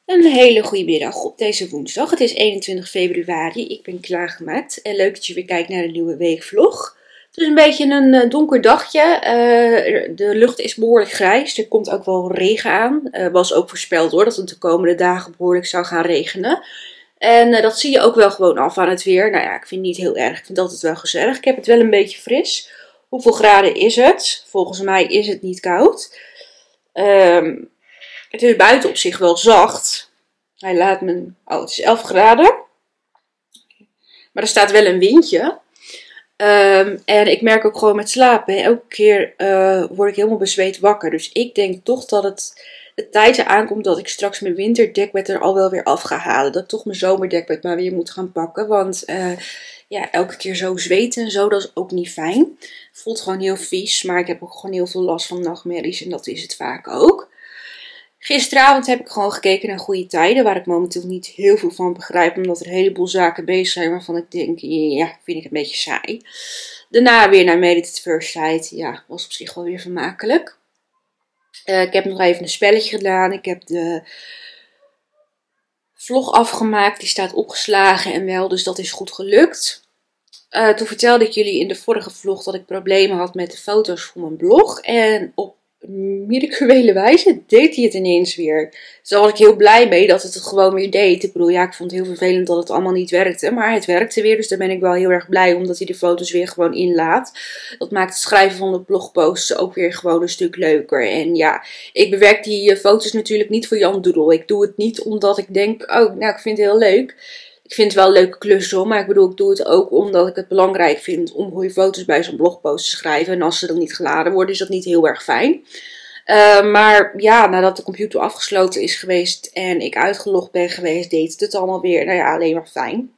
Een hele goede middag op deze woensdag. Het is 21 februari. Ik ben klaargemaakt. En leuk dat je weer kijkt naar de nieuwe weekvlog. Het is een beetje een donker dagje. De lucht is behoorlijk grijs. Er komt ook wel regen aan. Was ook voorspeld hoor, dat het de komende dagen behoorlijk zou gaan regenen. En dat zie je ook wel gewoon af aan het weer. Nou ja, ik vind het niet heel erg. Ik vind het altijd wel gezellig. Ik heb het wel een beetje fris. Hoeveel graden is het? Volgens mij is het niet koud. Het is buiten op zich wel zacht. Hij laat me... Oh, het is 11 graden. Maar er staat wel een windje. En ik merk ook gewoon met slapen. Elke keer word ik helemaal bezweet wakker. Dus ik denk toch dat het de tijd eraan komt dat ik straks mijn winterdekbed er al wel weer af ga halen. Dat ik toch mijn zomerdekbed maar weer moet gaan pakken. Want ja, elke keer zo zweten en zo, dat is ook niet fijn. Het voelt gewoon heel vies. Maar ik heb ook gewoon heel veel last van nachtmerries. En dat is het vaak ook. Gisteravond heb ik gewoon gekeken naar Goede Tijden, waar ik momenteel niet heel veel van begrijp, omdat er een heleboel zaken bezig zijn waarvan ik denk, ja, vind ik een beetje saai. Daarna weer naar Made It First Sight, ja, was op zich wel weer vermakelijk. Ik heb nog even een spelletje gedaan, ik heb de vlog afgemaakt, die staat opgeslagen en wel, dus dat is goed gelukt. Toen vertelde ik jullie in de vorige vlog dat ik problemen had met de foto's voor mijn blog en op miracuele wijze deed hij het ineens weer. Dus daar was ik heel blij mee dat het gewoon weer deed. Ik bedoel, ja, ik vond het heel vervelend dat het allemaal niet werkte. Maar het werkte weer, dus daar ben ik wel heel erg blij omdat hij de foto's weer gewoon inlaat. Dat maakt het schrijven van de blogposts ook weer gewoon een stuk leuker. En ja, ik bewerk die foto's natuurlijk niet voor Jan Doedel. Ik doe het niet omdat ik denk, oh, nou, ik vind het heel leuk. Ik vind het wel een leuke klus hoor, maar ik bedoel, ik doe het ook omdat ik het belangrijk vind om goede foto's bij zo'n blogpost te schrijven. En als ze dan niet geladen worden, is dat niet heel erg fijn. Maar ja, nadat de computer afgesloten is geweest en ik uitgelogd ben geweest, deed het allemaal weer, nou ja, alleen maar fijn.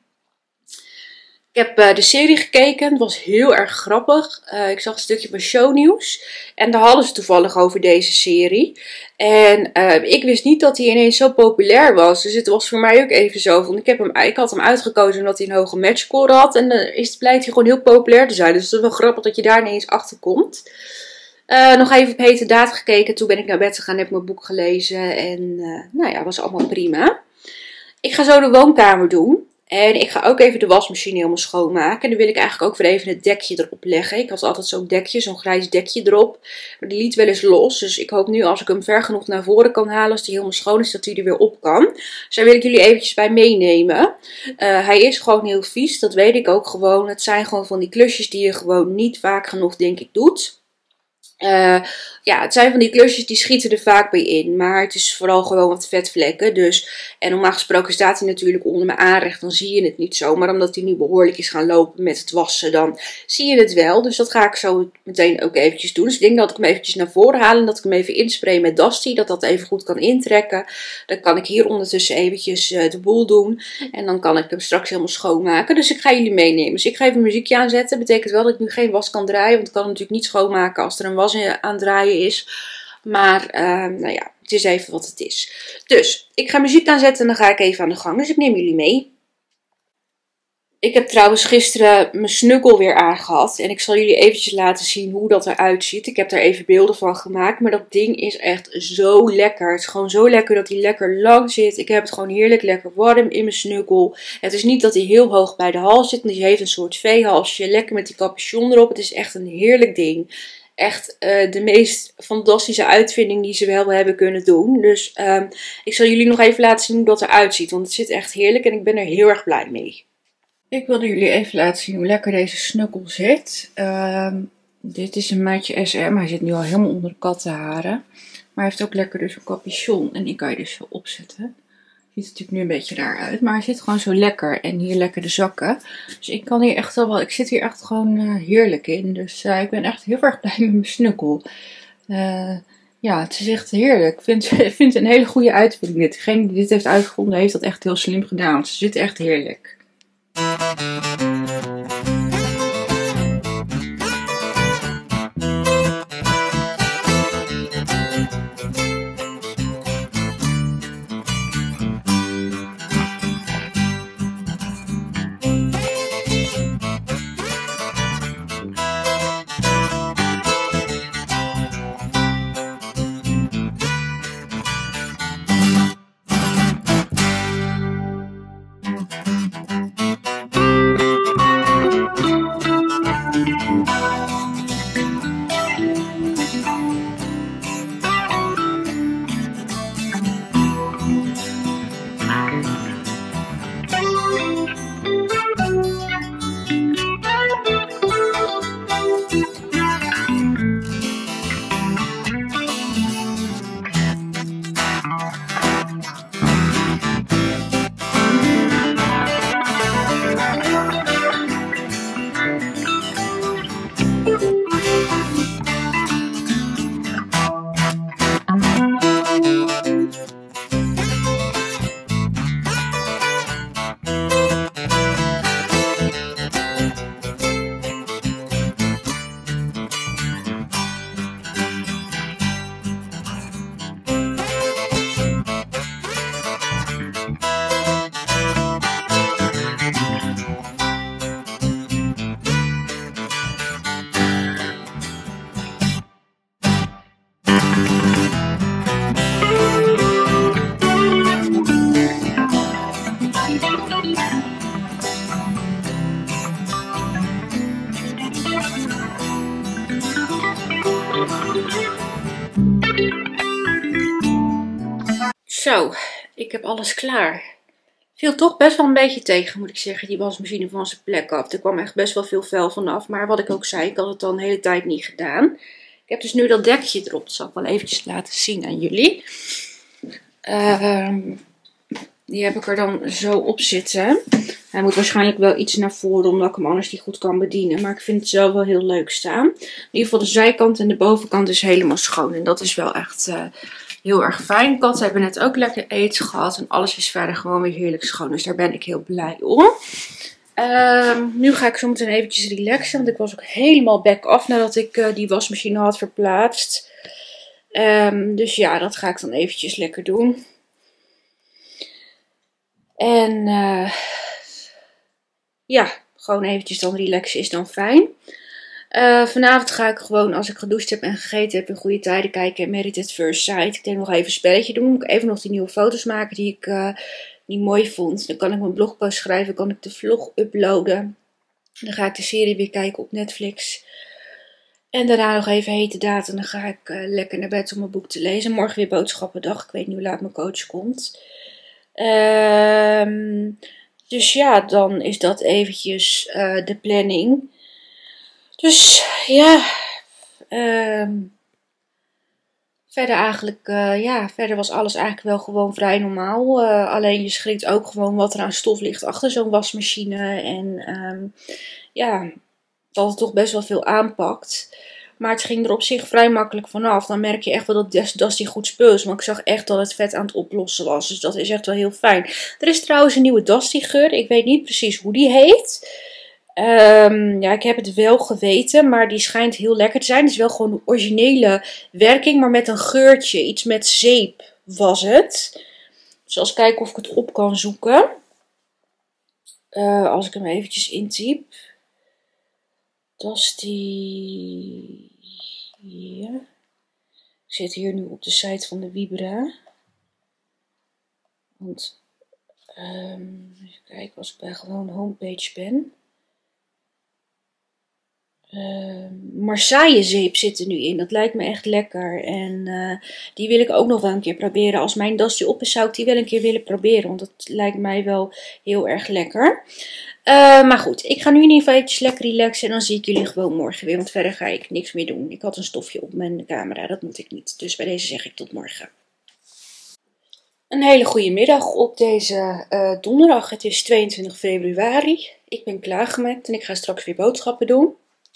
Ik heb de serie gekeken, het was heel erg grappig. Ik zag een stukje van Shownieuws en daar hadden ze toevallig over deze serie. En ik wist niet dat hij ineens zo populair was, dus het was voor mij ook even zo van, ik had hem uitgekozen omdat hij een hoge matchscore had. En blijkt hij gewoon heel populair te zijn, dus het is wel grappig dat je daar ineens achter komt. Nog even op hete daad gekeken, toen ben ik naar bed gegaan, heb mijn boek gelezen en nou ja, was allemaal prima. Ik ga zo de woonkamer doen. En ik ga ook even de wasmachine helemaal schoonmaken. En dan wil ik eigenlijk ook weer even het dekje erop leggen. Ik had altijd zo'n dekje, zo'n grijs dekje erop. Maar die liet wel eens los. Dus ik hoop nu als ik hem ver genoeg naar voren kan halen, als die helemaal schoon is, dat hij er weer op kan. Dus daar wil ik jullie eventjes bij meenemen. Hij is gewoon heel vies, dat weet ik ook gewoon. Het zijn gewoon van die klusjes die je gewoon niet vaak genoeg, denk ik, doet. Ja, het zijn van die klusjes die schieten er vaak bij in. Maar het is vooral gewoon wat vetvlekken. Dus, en normaal gesproken staat hij natuurlijk onder mijn aanrecht. Dan zie je het niet zo. Maar omdat hij nu behoorlijk is gaan lopen met het wassen, dan zie je het wel. Dus dat ga ik zo meteen ook eventjes doen. Dus ik denk dat ik hem eventjes naar voren haal. En dat ik hem even inspray met Dusty. Dat dat even goed kan intrekken. Dan kan ik hier ondertussen eventjes de boel doen. En dan kan ik hem straks helemaal schoonmaken. Dus ik ga jullie meenemen. Dus ik ga even een muziekje aanzetten. Dat betekent wel dat ik nu geen was kan draaien. Want ik kan hem natuurlijk niet schoonmaken als er een was aan het draaien is. Maar nou ja, het is even wat het is. Dus ik ga muziek aanzetten en dan ga ik even aan de gang. Dus ik neem jullie mee. Ik heb trouwens gisteren mijn snuggle weer aangehad. En ik zal jullie eventjes laten zien hoe dat eruit ziet. Ik heb daar even beelden van gemaakt. Maar dat ding is echt zo lekker. Het is gewoon zo lekker dat hij lekker lang zit. Ik heb het gewoon heerlijk lekker warm in mijn snuggle. Het is niet dat hij heel hoog bij de hals zit. Want hij heeft een soort V-halsje. Lekker met die capuchon erop. Het is echt een heerlijk ding. Echt de meest fantastische uitvinding die ze wel hebben kunnen doen. Dus ik zal jullie nog even laten zien hoe dat eruit ziet. Want het zit echt heerlijk en ik ben er heel erg blij mee. Ik wilde jullie even laten zien hoe lekker deze snuggle zit. Dit is een maatje SM. Hij zit nu al helemaal onder de kattenharen. Maar hij heeft ook lekker dus een capuchon. En die kan je dus zo opzetten. Ziet er natuurlijk nu een beetje raar uit. Maar hij zit gewoon zo lekker. En hier lekker de zakken. Dus ik kan hier echt wel. Ik zit hier echt gewoon heerlijk in. Dus ik ben echt heel erg blij met mijn snuggle. Ja, het is echt heerlijk. Ik vind het een hele goede uitvinding. Degene die dit heeft uitgevonden heeft dat echt heel slim gedaan. Want ze zit echt heerlijk. Zo, ik heb alles klaar. Viel toch best wel een beetje tegen, moet ik zeggen, die wasmachine van zijn plek af. Er kwam echt best wel veel vuil vanaf, maar wat ik ook zei, ik had het dan de hele tijd niet gedaan. Ik heb dus nu dat dekje erop, dat zal ik wel eventjes laten zien aan jullie. Die heb ik er dan zo op zitten. Hij moet waarschijnlijk wel iets naar voren, omdat ik hem anders niet goed kan bedienen. Maar ik vind het zelf wel heel leuk staan. In ieder geval de zijkant en de bovenkant is helemaal schoon. En dat is wel echt heel erg fijn. Katten hebben net ook lekker eten gehad. En alles is verder gewoon weer heerlijk schoon. Dus daar ben ik heel blij om. Nu ga ik zo meteen eventjes relaxen. Want ik was ook helemaal back af nadat ik die wasmachine had verplaatst. Dus ja, dat ga ik dan eventjes lekker doen. En ja, gewoon eventjes dan relaxen is dan fijn. Vanavond ga ik gewoon, als ik gedoucht heb en gegeten heb, in goede tijden kijken en Married at First Sight. Ik denk nog even een spelletje doen. Moet ik even nog die nieuwe foto's maken die ik niet mooi vond. Dan kan ik mijn blogpost schrijven, kan ik de vlog uploaden. Dan ga ik de serie weer kijken op Netflix. En daarna nog even hete daad en dan ga ik lekker naar bed om mijn boek te lezen. Morgen weer boodschappendag. Ik weet niet hoe laat mijn coach komt. Dus ja, dan is dat eventjes de planning. Dus ja, verder eigenlijk, verder was alles eigenlijk wel gewoon vrij normaal. Alleen je schrikt ook gewoon wat er aan stof ligt achter zo'n wasmachine. En dat het toch best wel veel aanpakt. Maar het ging er op zich vrij makkelijk vanaf. Dan merk je echt wel dat Dusty goed spul is. Want ik zag echt dat het vet aan het oplossen was. Dus dat is echt wel heel fijn. Er is trouwens een nieuwe Dusty geur. Ik weet niet precies hoe die heet. Ik heb het wel geweten. Maar die schijnt heel lekker te zijn. Het is wel gewoon de originele werking. Maar met een geurtje. Iets met zeep was het. Dus als kijken of ik het op kan zoeken. Als ik hem eventjes intyp. Dusty. Ja. Ik zit hier nu op de site van de Vibra. Want, even kijken als ik bij gewoon homepage ben. Marseille zeep zit er nu in. Dat lijkt me echt lekker. En die wil ik ook nog wel een keer proberen. Als mijn Dusty op is, zou ik die wel een keer willen proberen. Want dat lijkt mij wel heel erg lekker. Maar goed, ik ga nu in ieder geval eventjes lekker relaxen. En dan zie ik jullie gewoon morgen weer. Want verder ga ik niks meer doen. Ik had een stofje op mijn camera. Dat moet ik niet. Dus bij deze zeg ik tot morgen. Een hele goede middag op deze donderdag. Het is 22 februari. Ik ben klaargemaakt en ik ga straks weer boodschappen doen.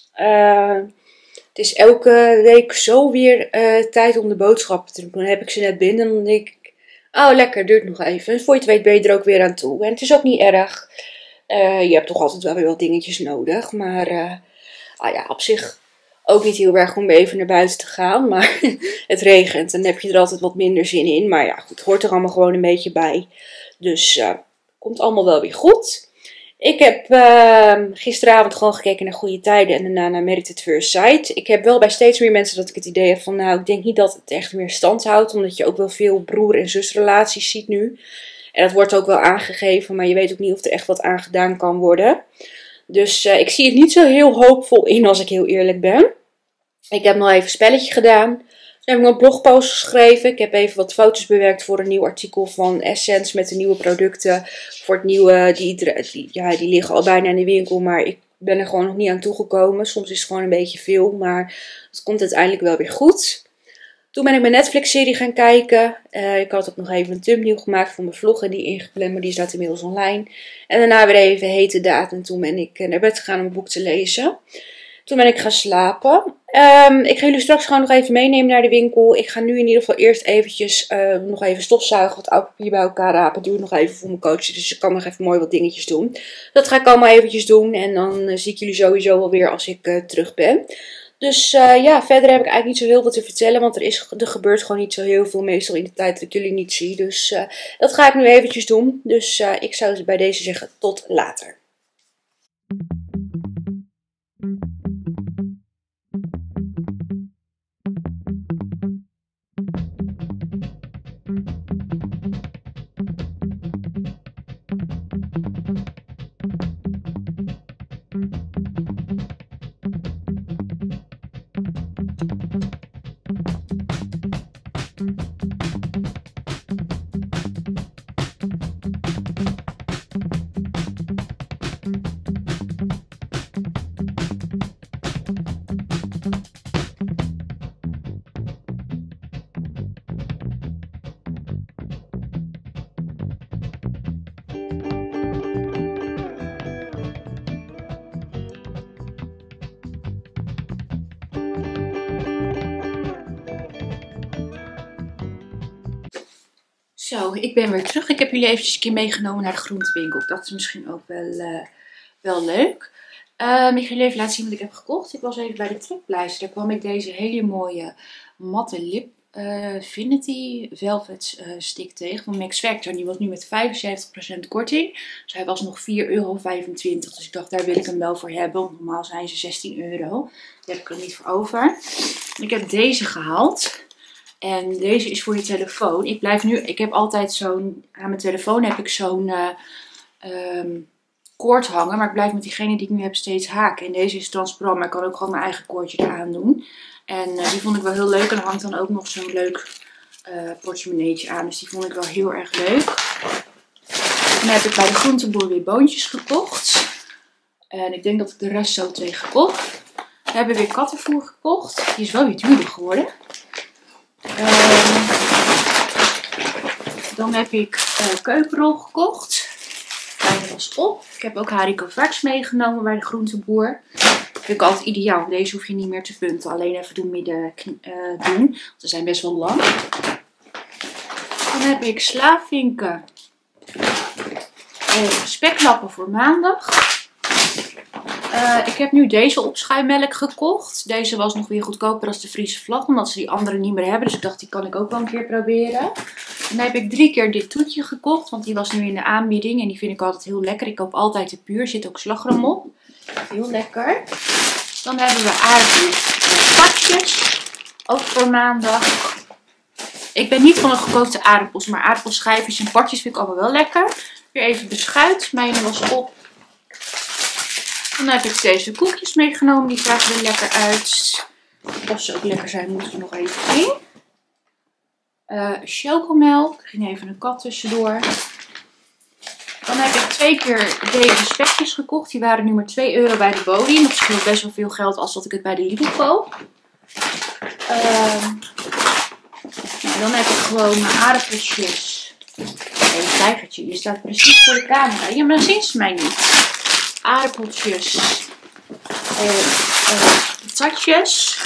Het is elke week zo weer tijd om de boodschappen te doen. Dan heb ik ze net binnen en dan denk ik, oh lekker, duurt nog even. En voor je het weet ben je er ook weer aan toe. En het is ook niet erg. Je hebt toch altijd wel weer wat dingetjes nodig. Maar op zich ook niet heel erg om even naar buiten te gaan. Maar het regent en dan heb je er altijd wat minder zin in. Maar ja, goed, het hoort er allemaal gewoon een beetje bij. Dus komt allemaal wel weer goed. Ik heb gisteravond gewoon gekeken naar Goede Tijden en daarna naar Married at First Sight. Ik heb wel bij steeds meer mensen dat ik het idee heb van, nou, ik denk niet dat het echt meer stand houdt. Omdat je ook wel veel broer- en zusrelaties ziet nu. En dat wordt ook wel aangegeven, maar je weet ook niet of er echt wat aan gedaan kan worden. Dus ik zie het niet zo heel hoopvol in als ik heel eerlijk ben. Ik heb nog even een spelletje gedaan. Toen heb ik een blogpost geschreven. Ik heb even wat foto's bewerkt voor een nieuw artikel van Essence met de nieuwe producten. Voor het nieuwe, die liggen al bijna in de winkel, maar ik ben er gewoon nog niet aan toegekomen. Soms is het gewoon een beetje veel, maar het komt uiteindelijk wel weer goed. Toen ben ik mijn Netflix-serie gaan kijken. Ik had ook nog even een thumbnail gemaakt voor mijn vlog en die ingepland, maar die staat inmiddels online. En daarna weer even hete daad en toen ben ik naar bed gegaan om een boek te lezen. Toen ben ik gaan slapen. Ik ga jullie straks gewoon nog even meenemen naar de winkel. Ik ga nu in ieder geval eerst eventjes nog even stofzuigen, wat oud papier bij elkaar rapen. Doe ik nog even voor mijn coach, dus ik kan nog even mooi wat dingetjes doen. Dat ga ik allemaal eventjes doen en dan zie ik jullie sowieso wel weer als ik terug ben. Dus verder heb ik eigenlijk niet zo heel veel te vertellen, want er gebeurt gewoon niet zo heel veel, meestal in de tijd dat ik jullie niet zie. Dus dat ga ik nu eventjes doen. Dus ik zou bij deze zeggen tot later. Zo, ik ben weer terug. Ik heb jullie eventjes een keer meegenomen naar de groentewinkel. Dat is misschien ook wel leuk. Ik ga jullie even laten zien wat ik heb gekocht. Ik was even bij de Trekpleister. Daar kwam ik deze hele mooie matte lip Infinity Velvet stick tegen van Max Factor. Die was nu met 75% korting. Dus hij was nog €4,25. Dus ik dacht, daar wil ik hem wel voor hebben. Want normaal zijn ze €16. Daar heb ik er niet voor over. Ik heb deze gehaald. En deze is voor je telefoon. Ik heb altijd aan mijn telefoon heb ik zo'n koord hangen. Maar ik blijf met diegene die ik nu heb steeds haken. En deze is transparant, maar ik kan ook gewoon mijn eigen koordje eraan doen. En die vond ik wel heel leuk. En er hangt dan ook nog zo'n leuk portemonneetje aan. Dus die vond ik wel heel erg leuk. Dan heb ik bij de groenteboer weer boontjes gekocht. En ik denk dat ik de rest zo tegen koop. We hebben weer kattenvoer gekocht. Die is wel weer duurder geworden. Dan heb ik keukenrol gekocht. Deze was op. Ik heb ook haricot verse meegenomen bij de groenteboer. Dat vind ik altijd ideaal. Deze hoef je niet meer te punten. Alleen even door midden doen. Want ze zijn best wel lang. Dan heb ik slavinken. En speklappen voor maandag. Ik heb nu deze opschuimmelk gekocht. Deze was nog weer goedkoper als de Friese vlag. Omdat ze die andere niet meer hebben. Dus ik dacht, die kan ik ook wel een keer proberen. Dan heb ik 3 keer dit toetje gekocht. Want die was nu in de aanbieding. En die vind ik altijd heel lekker. Ik koop altijd de puur. Er zit ook slagroom op. Heel lekker. Dan hebben we aardappelpakjes. Ook voor maandag. Ik ben niet van een gekookte aardappels. Maar aardappelschijfjes en partjes vind ik allemaal wel lekker. Weer even beschuit. Mijne was op. Dan heb ik deze koekjes meegenomen. Die zagen er lekker uit. Of ze ook lekker zijn, moet ik nog even zien. Chocomelk. Er ging even een kat tussendoor. Dan heb ik 2 keer deze spekjes gekocht. Die waren nu maar €2 bij de Body. Dat scheelt best wel veel geld als dat ik het bij de Lidl koop. Dan heb ik gewoon mijn aardappeltjes. Een tijgertje. Je staat precies voor de camera. Ja, maar dan zien ze mij niet. Aardappeltjes en patatjes.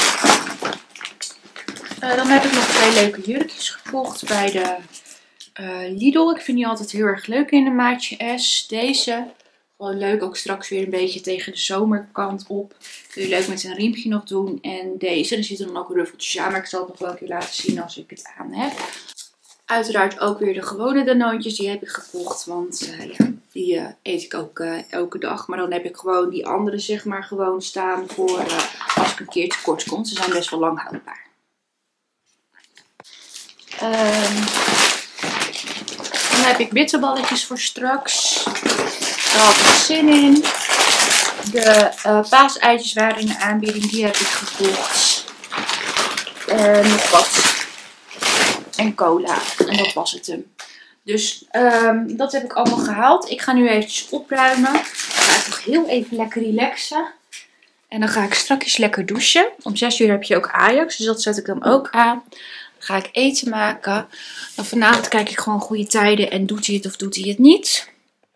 Dan heb ik nog 2 leuke jurkjes gekocht bij de Lidl. Ik vind die altijd heel erg leuk in een maatje S. Deze, gewoon leuk, ook straks weer een beetje tegen de zomerkant op. Kun je leuk met een riempje nog doen. En deze, er zitten dan ook ruffeltjes aan, maar ik zal het nog wel een keer laten zien als ik het aan heb. Uiteraard ook weer de gewone Danoontjes, die heb ik gekocht, want die eet ik ook elke dag. Maar dan heb ik gewoon die andere zeg maar gewoon staan voor als ik een keer tekort kom. Ze zijn best wel lang houdbaar. Dan heb ik bitterballetjes voor straks. Daar had ik zin in. De paaseitjes waren in de aanbieding, die heb ik gekocht. Nog wat. En cola. En dat was het hem. Dus dat heb ik allemaal gehaald. Ik ga nu eventjes opruimen. Dan ga ik nog heel even lekker relaxen. En dan ga ik straks lekker douchen. Om 6 uur heb je ook Ajax. Dus dat zet ik dan ook aan. Dan ga ik eten maken. Dan vanavond kijk ik gewoon goede tijden. En doet hij het of doet hij het niet.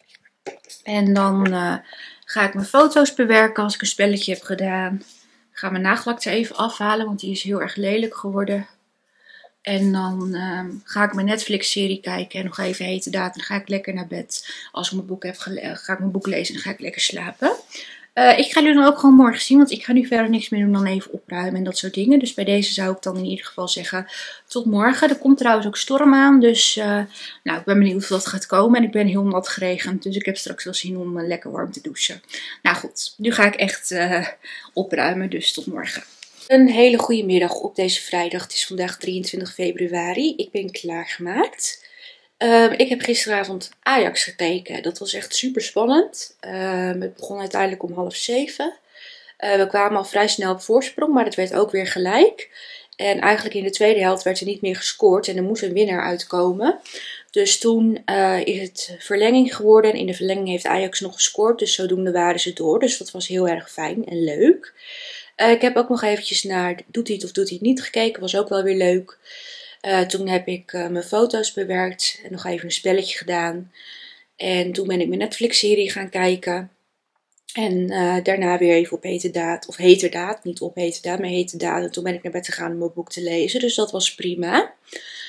En dan ga ik mijn foto's bewerken als ik een spelletje heb gedaan. Ik ga mijn nagellak er even afhalen. Want die is heel erg lelijk geworden. En dan ga ik mijn Netflix-serie kijken en nog even hete daad. Dan ga ik lekker naar bed. Als ik mijn boek heb ga ik mijn boek lezen en dan ga ik lekker slapen. Ik ga jullie dan ook gewoon morgen zien, want ik ga nu verder niks meer doen dan even opruimen en dat soort dingen. Dus bij deze zou ik dan in ieder geval zeggen tot morgen. Er komt trouwens ook storm aan, dus ik ben benieuwd of dat gaat komen. En ik ben heel nat geregend, dus ik heb straks wel zin om lekker warm te douchen. Nou goed, nu ga ik echt opruimen, dus tot morgen. Een hele goede middag op deze vrijdag. Het is vandaag 23 februari. Ik ben klaargemaakt. Ik heb gisteravond Ajax gekeken. Dat was echt super spannend. Het begon uiteindelijk om 6:30. We kwamen al vrij snel op voorsprong, maar het werd ook weer gelijk. En eigenlijk in de tweede helft werd er niet meer gescoord en er moest een winnaar uitkomen. Dus toen is het verlenging geworden en in de verlenging heeft Ajax nog gescoord. Dus zodoende waren ze door. Dus dat was heel erg fijn en leuk. Ik heb ook nog eventjes naar Doet hij het of doet hij het niet gekeken. Was ook wel weer leuk. Toen heb ik mijn foto's bewerkt en nog even een spelletje gedaan. En toen ben ik mijn Netflix-serie gaan kijken. En daarna weer even op heterdaad. Of heterdaad, niet op heterdaad, maar heterdaad. En toen ben ik naar bed gegaan om mijn boek te lezen. Dus dat was prima.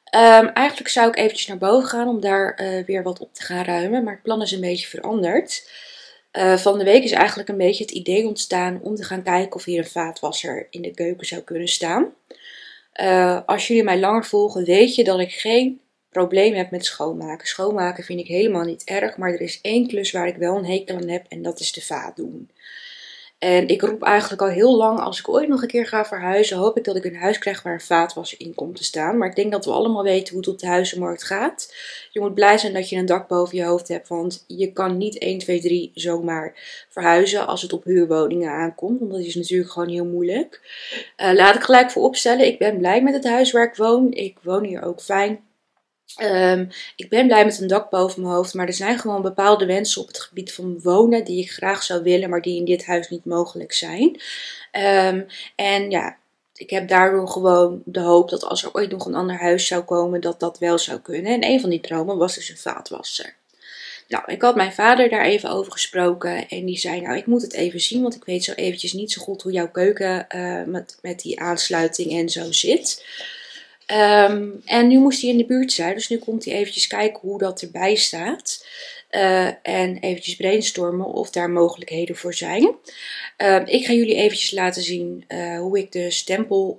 Eigenlijk zou ik eventjes naar boven gaan om daar weer wat op te gaan ruimen. Maar het plan is een beetje veranderd. Van de week is eigenlijk een beetje het idee ontstaan om te gaan kijken of hier een vaatwasser in de keuken zou kunnen staan. Als jullie mij langer volgen, weet je dat ik geen probleem heb met schoonmaken. Schoonmaken vind ik helemaal niet erg, maar er is één klus waar ik wel een hekel aan heb en dat is de vaat doen. En ik roep eigenlijk al heel lang, als ik ooit nog een keer ga verhuizen, hoop ik dat ik een huis krijg waar een vaatwasser in komt te staan. Maar ik denk dat we allemaal weten hoe het op de huizenmarkt gaat. Je moet blij zijn dat je een dak boven je hoofd hebt, want je kan niet 1, 2, 3 zomaar verhuizen als het op huurwoningen aankomt. Want dat is natuurlijk gewoon heel moeilijk. Laat ik gelijk voor opstellen, ik ben blij met het huis waar ik woon. Ik woon hier ook fijn. Ik ben blij met een dak boven mijn hoofd, maar er zijn gewoon bepaalde wensen op het gebied van wonen die ik graag zou willen, maar die in dit huis niet mogelijk zijn. En ja, ik heb daardoor gewoon de hoop dat als er ooit nog een ander huis zou komen, dat dat wel zou kunnen. En een van die dromen was dus een vaatwasser. Nou, ik had mijn vader daar even over gesproken en die zei, nou, ik moet het even zien, want ik weet zo eventjes niet zo goed hoe jouw keuken met die aansluiting en zo zit. En nu moest hij in de buurt zijn, dus nu komt hij eventjes kijken hoe dat erbij staat. En eventjes brainstormen of daar mogelijkheden voor zijn. Ik ga jullie eventjes laten zien hoe ik de stempel,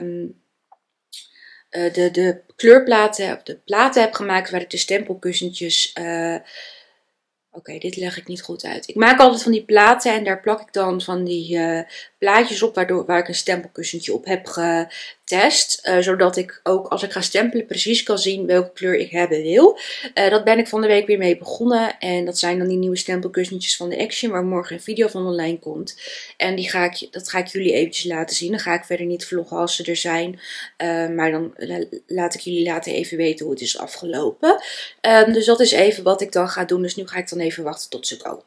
de kleurplaten, de platen heb gemaakt waar ik de stempelkussentjes... Oké, dit leg ik niet goed uit. Ik maak altijd van die platen en daar plak ik dan van die plaatjes op waar ik een stempelkussentje op heb getest. Zodat ik ook als ik ga stempelen precies kan zien welke kleur ik hebben wil. Dat ben ik van de week weer mee begonnen. En dat zijn dan die nieuwe stempelkussentjes van de Action waar morgen een video van online komt. En dat ga ik jullie eventjes laten zien. Dan ga ik verder niet vloggen als ze er zijn. Maar dan laat ik jullie later even weten hoe het is afgelopen. Dus dat is even wat ik dan ga doen. Dus nu ga ik dan even wachten tot ze komen.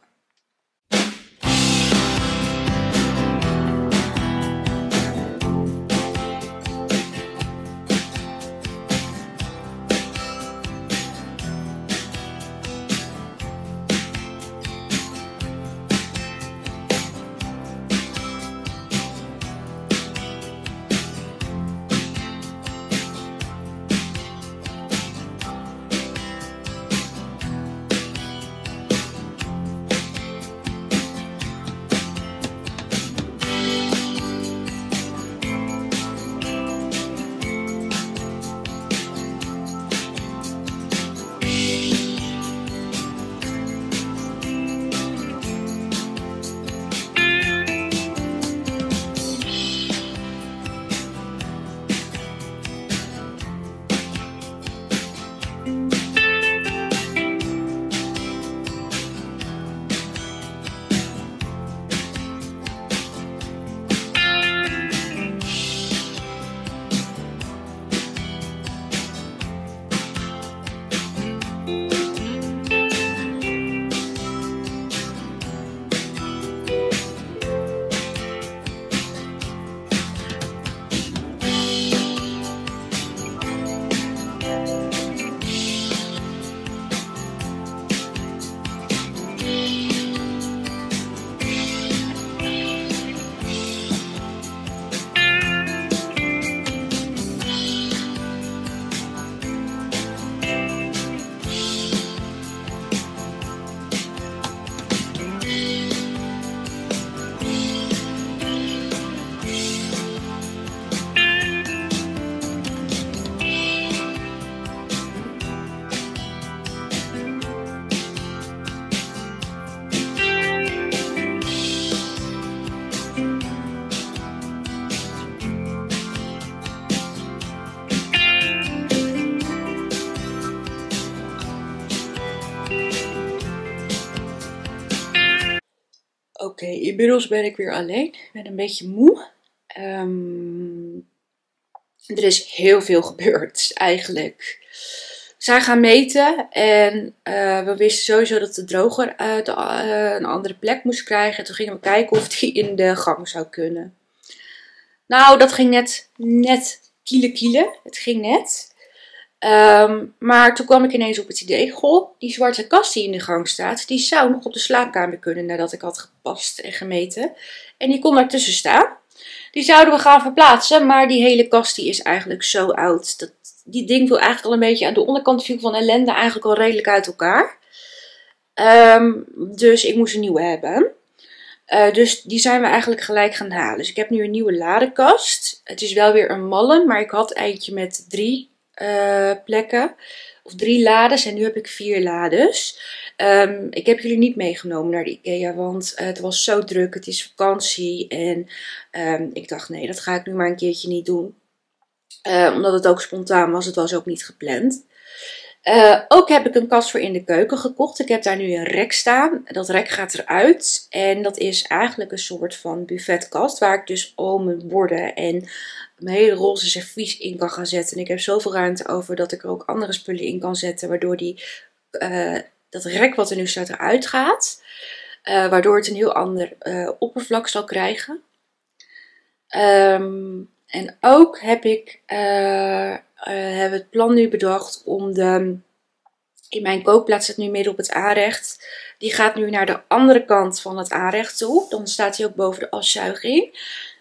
Oké, inmiddels ben ik weer alleen. Ik ben een beetje moe. Er is heel veel gebeurd eigenlijk. We zijn gaan meten en we wisten sowieso dat de droger een andere plek moest krijgen. En toen gingen we kijken of die in de gang zou kunnen. Nou, dat ging net kiele. Het ging net. Maar toen kwam ik ineens op het idee, goh, die zwarte kast die in de gang staat, die zou nog op de slaapkamer kunnen nadat ik had gepast en gemeten. En die kon daartussen staan. Die zouden we gaan verplaatsen, maar die hele kast die is eigenlijk zo oud. die ding viel eigenlijk al een beetje aan de onderkant viel van ellende eigenlijk al redelijk uit elkaar. Dus ik moest een nieuwe hebben. Dus die zijn we eigenlijk gelijk gaan halen. Dus ik heb nu een nieuwe ladekast. Het is wel weer een mallen, maar ik had eentje met 3 plekken. Of 3 lades en nu heb ik 4 lades. Ik heb jullie niet meegenomen naar de IKEA, want het was zo druk. Het is vakantie en ik dacht nee, dat ga ik nu maar een keertje niet doen. Omdat het ook spontaan was, het was ook niet gepland. Ook heb ik een kast voor in de keuken gekocht. Ik heb daar nu een rek staan. Dat rek gaat eruit. En dat is eigenlijk een soort van buffetkast. Waar ik dus al mijn borden en mijn hele roze servies in kan gaan zetten. En ik heb zoveel ruimte over dat ik er ook andere spullen in kan zetten. Waardoor dat rek wat er nu staat eruit gaat. Waardoor het een heel ander oppervlak zal krijgen. En ook heb ik het plan nu bedacht om in mijn kookplaats staat nu midden op het aanrecht. Die gaat nu naar de andere kant van het aanrecht toe. Dan staat hij ook boven de afzuiging.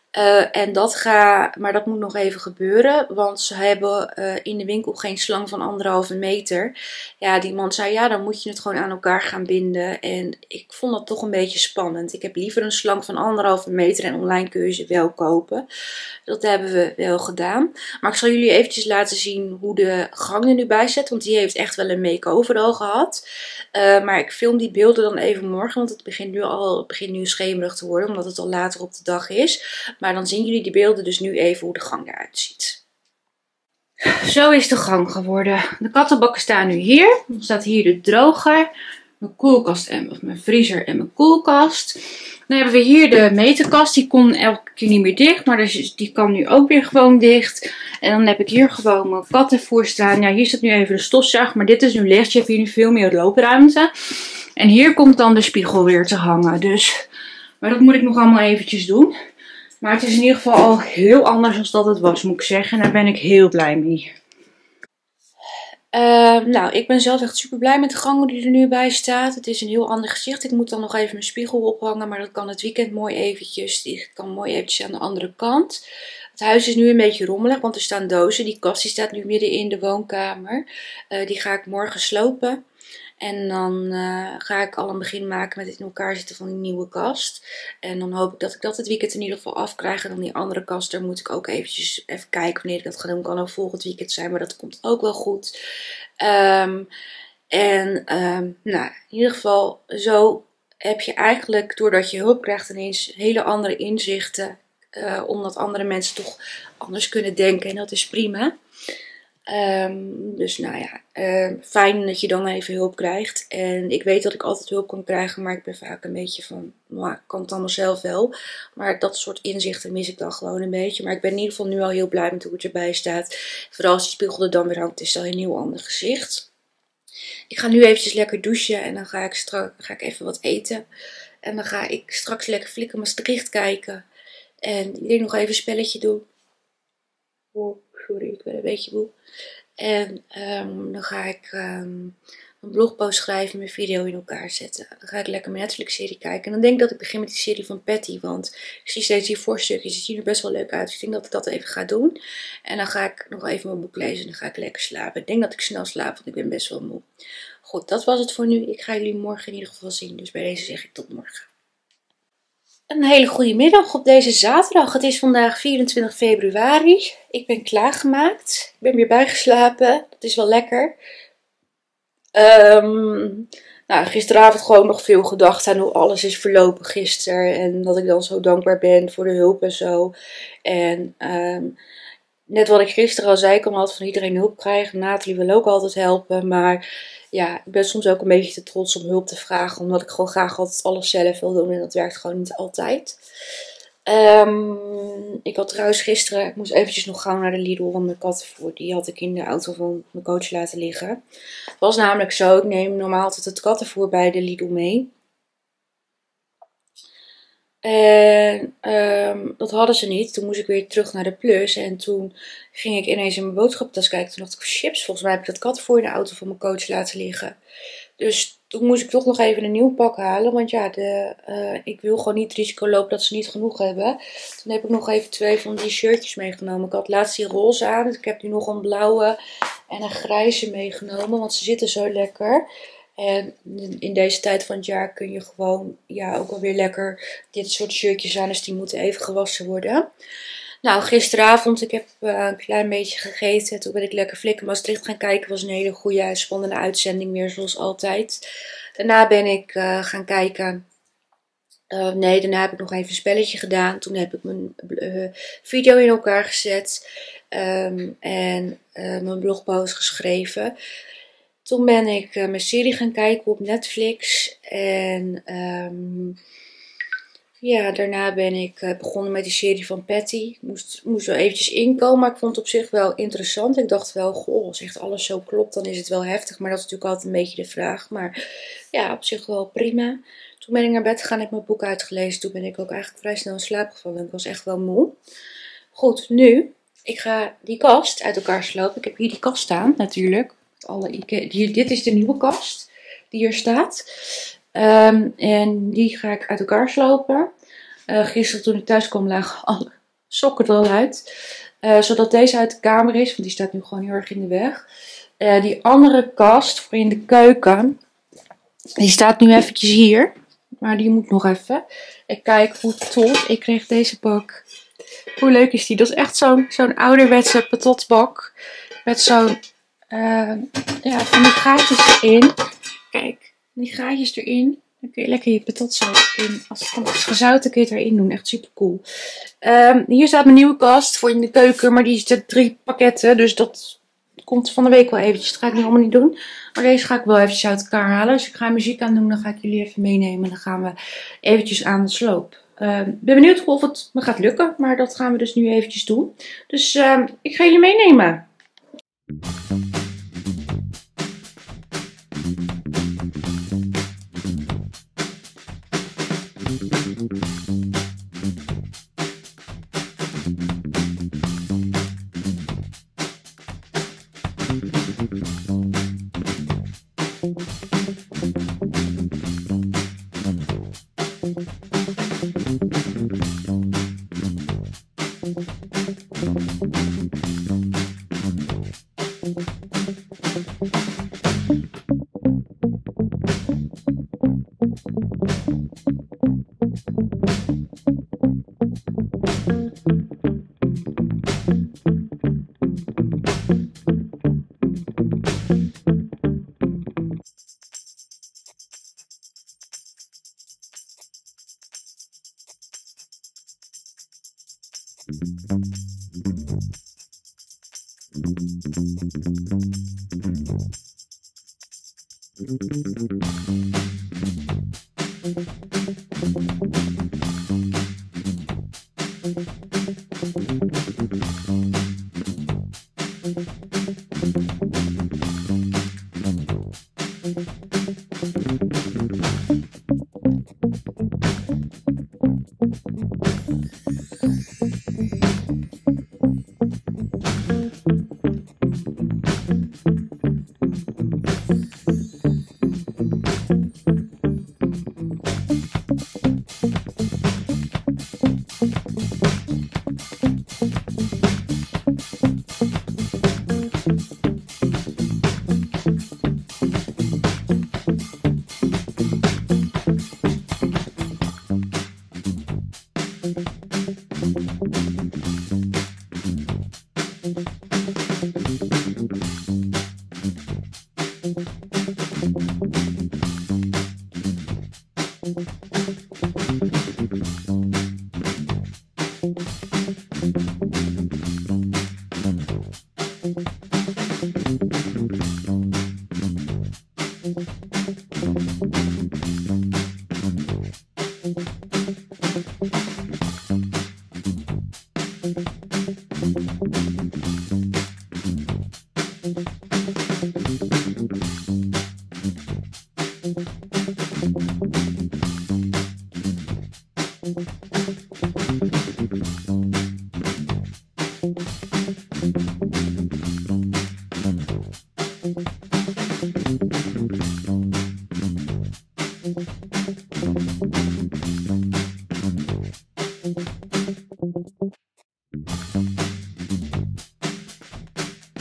Maar dat moet nog even gebeuren, want ze hebben in de winkel geen slang van 1,5 meter. Ja, die man zei, ja, dan moet je het gewoon aan elkaar gaan binden. En ik vond dat toch een beetje spannend. Ik heb liever een slang van 1,5 meter en online kun je ze wel kopen. Dat hebben we wel gedaan. Maar ik zal jullie eventjes laten zien hoe de gang er nu bij zit, want die heeft echt wel een make-over al gehad. Maar ik film die beelden dan even morgen, want het begint nu schemerig te worden, omdat het al later op de dag is. Maar dan zien jullie die beelden dus nu even hoe de gang eruit ziet. Zo is de gang geworden. De kattenbakken staan nu hier. Dan staat hier de droger, mijn koelkast of mijn vriezer en mijn koelkast. Dan hebben we hier de meterkast. Die kon elke keer niet meer dicht, maar die kan nu ook weer gewoon dicht. En dan heb ik hier gewoon mijn kattenvoer staan. Ja, hier staat nu even de stofzuiger, maar dit is nu licht. Je hebt hier nu veel meer loopruimte. En hier komt dan de spiegel weer te hangen. Maar dat moet ik nog allemaal eventjes doen. Maar het is in ieder geval al heel anders dan dat het was, moet ik zeggen. En daar ben ik heel blij mee. Nou, ik ben zelf echt super blij met de gang die er nu bij staat. Het is een heel ander gezicht. Ik moet dan nog even mijn spiegel ophangen, maar dat kan het weekend mooi eventjes. Die kan mooi eventjes aan de andere kant. Het huis is nu een beetje rommelig, want er staan dozen. Die kast die staat nu midden in de woonkamer. Die ga ik morgen slopen. En dan ga ik al een begin maken met het in elkaar zetten van die nieuwe kast. En dan hoop ik dat ik dat het weekend in ieder geval afkrijg. En dan die andere kast, daar moet ik ook eventjes even kijken wanneer ik dat ga doen. Kan ook volgend weekend zijn, maar dat komt ook wel goed. Nou, in ieder geval, zo heb je eigenlijk, doordat je hulp krijgt, ineens hele andere inzichten. Omdat andere mensen toch anders kunnen denken. En dat is prima. Dus nou ja, fijn dat je dan even hulp krijgt. En ik weet dat ik altijd hulp kan krijgen, maar ik ben vaak een beetje van, nou, ik kan het allemaal zelf wel. Maar dat soort inzichten mis ik dan gewoon een beetje. Maar ik ben in ieder geval nu al heel blij met hoe het erbij staat. Vooral als die spiegel er dan weer hangt, is dat een heel ander gezicht. Ik ga nu eventjes lekker douchen en dan ga ik even wat eten. En dan ga ik straks lekker Flikker Maastricht kijken. En ik denk nog even een spelletje doen. Oh, sorry, ik ben een beetje moe. En dan ga ik een blogpost schrijven en mijn video in elkaar zetten. Dan ga ik lekker mijn Netflix-serie kijken. En dan denk ik dat ik begin met die serie van Patty. Want ik zie steeds die voorstukjes. Die zien er best wel leuk uit. Dus ik denk dat ik dat even ga doen. En dan ga ik nog even mijn boek lezen. En dan ga ik lekker slapen. Ik denk dat ik snel slaap, want ik ben best wel moe. Goed, dat was het voor nu. Ik ga jullie morgen in ieder geval zien. Dus bij deze zeg ik tot morgen. Een hele goede middag op deze zaterdag. Het is vandaag 24 februari. Ik ben klaargemaakt. Ik ben weer bijgeslapen. Dat is wel lekker. Nou, gisteravond gewoon nog veel gedacht aan hoe alles is verlopen gisteren. En dat ik dan zo dankbaar ben voor de hulp en zo. En net wat ik gisteren al zei, ik kan altijd van iedereen hulp krijgen. Nathalie wil ook altijd helpen. Maar ja, ik ben soms ook een beetje te trots om hulp te vragen. Omdat ik gewoon graag altijd alles zelf wil doen. En dat werkt gewoon niet altijd. Ik had trouwens gisteren, ik moest eventjes nog gauw naar de Lidl, want mijn kattenvoer, die had ik in de auto van mijn coach laten liggen. Het was namelijk zo, ik neem normaal altijd het kattenvoer bij de Lidl mee. En dat hadden ze niet. Toen moest ik weer terug naar de Plus. En toen ging ik ineens in mijn boodschappentas kijken. Toen dacht ik, chips, volgens mij heb ik dat kattenvoer in de auto van mijn coach laten liggen. Dus toen moest ik toch nog even een nieuw pak halen. Want ja, ik wil gewoon niet het risico lopen dat ze niet genoeg hebben. Toen heb ik nog even 2 van die shirtjes meegenomen. Ik had laatst die roze aan. Dus ik heb nu nog een blauwe en een grijze meegenomen. Want ze zitten zo lekker. En in deze tijd van het jaar kun je gewoon ja, ook wel weer lekker dit soort shirtjes aan. Dus die moeten even gewassen worden. Nou, gisteravond, ik heb een klein beetje gegeten. Toen ben ik lekker Flikker Maastricht gaan kijken. Het was een hele goede, spannende uitzending weer, zoals altijd. Daarna ben ik gaan kijken. Daarna heb ik nog even een spelletje gedaan. Toen heb ik mijn video in elkaar gezet. En mijn blogpost geschreven. Toen ben ik mijn serie gaan kijken op Netflix. En ja, daarna ben ik begonnen met die serie van Patty. Ik moest wel eventjes inkomen, maar ik vond het op zich wel interessant. Ik dacht wel, goh, als echt alles zo klopt, dan is het wel heftig. Maar dat is natuurlijk altijd een beetje de vraag. Maar ja, op zich wel prima. Toen ben ik naar bed gegaan, heb mijn boek uitgelezen. Toen ben ik ook eigenlijk vrij snel in slaap gevallen. Ik was echt wel moe. Goed, nu, ik ga die kast uit elkaar slopen. Ik heb hier die kast staan, natuurlijk. Dit is de nieuwe kast die hier staat. En die ga ik uit elkaar slopen. Gisteren toen ik thuis kwam lagen alle sokken er al uit. Zodat deze uit de kamer is. Want die staat nu gewoon heel erg in de weg. Die andere kast voor in de keuken. Die staat nu eventjes hier. Maar die moet nog even. En kijk hoe tof. Ik kreeg deze bak. Hoe leuk is die? Dat is echt zo'n ouderwetse patatbak. Met zo'n ja, van die gaatjes erin. Kijk, die gaatjes erin. Dan kun je lekker je patat zo in. Als het is gezouten kun je het erin doen. Echt super cool. Hier staat mijn nieuwe kast voor in de keuken. Maar die zit 3 pakketten. Dus dat komt van de week wel eventjes. Dat ga ik nu allemaal niet doen. Maar deze ga ik wel eventjes uit elkaar halen. Als ik ga muziek aan doen, dan ga ik jullie even meenemen. Dan gaan we eventjes aan de sloop. Ik ben benieuwd of het me gaat lukken. Maar dat gaan we dus nu eventjes doen. Dus ik ga jullie meenemen.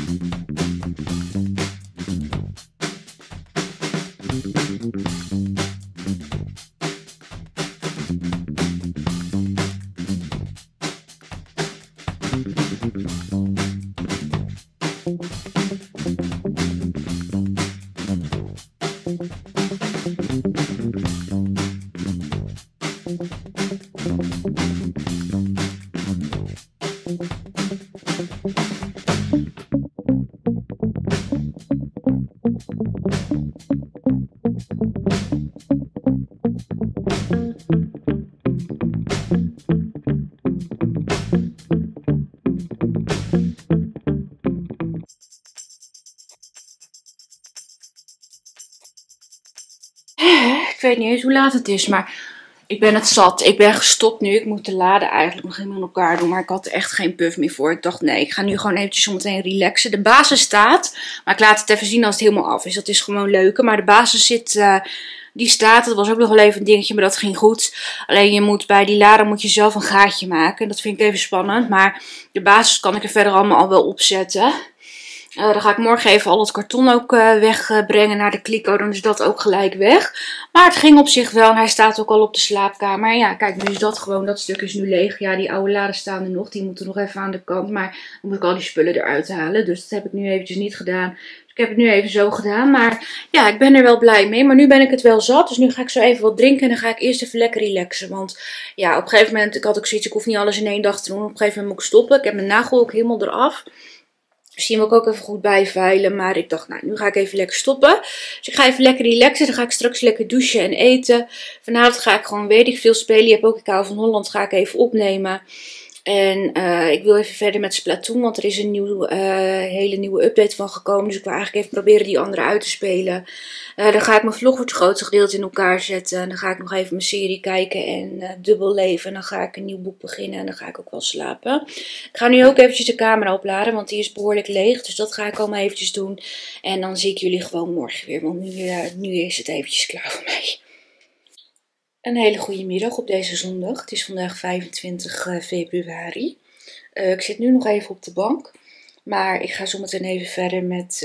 Ik weet niet eens hoe laat het is, maar ik ben het zat. Ik ben gestopt nu. Ik moet de laden eigenlijk nog helemaal in elkaar doen. Maar ik had er echt geen puff meer voor. Ik dacht, nee, ik ga nu gewoon eventjes zometeen relaxen. De basis staat, maar ik laat het even zien als het helemaal af is. Dat is gewoon leuk. Maar de basis zit, die staat. Dat was ook nog wel even een dingetje, maar dat ging goed. Alleen je moet bij die laden moet je zelf een gaatje maken. Dat vind ik even spannend. Maar de basis kan ik er verder allemaal al wel opzetten. Dan ga ik morgen even al het karton ook wegbrengen naar de kliko. Dan is dat ook gelijk weg. Maar het ging op zich wel. En hij staat ook al op de slaapkamer. En ja, kijk, nu is dat gewoon. Dat stuk is nu leeg. Ja, die oude laden staan er nog. Die moeten nog even aan de kant. Maar dan moet ik al die spullen eruit halen. Dus dat heb ik nu eventjes niet gedaan. Dus ik heb het nu even zo gedaan. Maar ja, ik ben er wel blij mee. Maar nu ben ik het wel zat. Dus nu ga ik zo even wat drinken. En dan ga ik eerst even lekker relaxen. Want ja, op een gegeven moment, ik had ook zoiets. Ik hoef niet alles in één dag te doen. Op een gegeven moment moet ik stoppen. Ik heb mijn nagel ook helemaal eraf. Dus die moet ik ook even goed bijveilen. Maar ik dacht, nou, nu ga ik even lekker stoppen. Dus ik ga even lekker relaxen. Dan ga ik straks lekker douchen en eten. Vanavond ga ik gewoon, weet ik veel, spelen. Je hebt ook Ik Hou van Holland. Ga ik even opnemen. En ik wil even verder met Splatoon. Want er is een hele nieuwe update van gekomen. Dus ik wil eigenlijk even proberen die andere uit te spelen. Dan ga ik mijn vlog voor het grootste gedeelte in elkaar zetten. En dan ga ik nog even mijn serie kijken en dubbel leven. En dan ga ik een nieuw boek beginnen. En dan ga ik ook wel slapen. Ik ga nu ook eventjes de camera opladen. Want die is behoorlijk leeg. Dus dat ga ik allemaal eventjes doen. En dan zie ik jullie gewoon morgen weer. Want nu is het eventjes klaar voor mij. Een hele goede middag op deze zondag. Het is vandaag 25 februari. Ik zit nu nog even op de bank. Maar ik ga zometeen even verder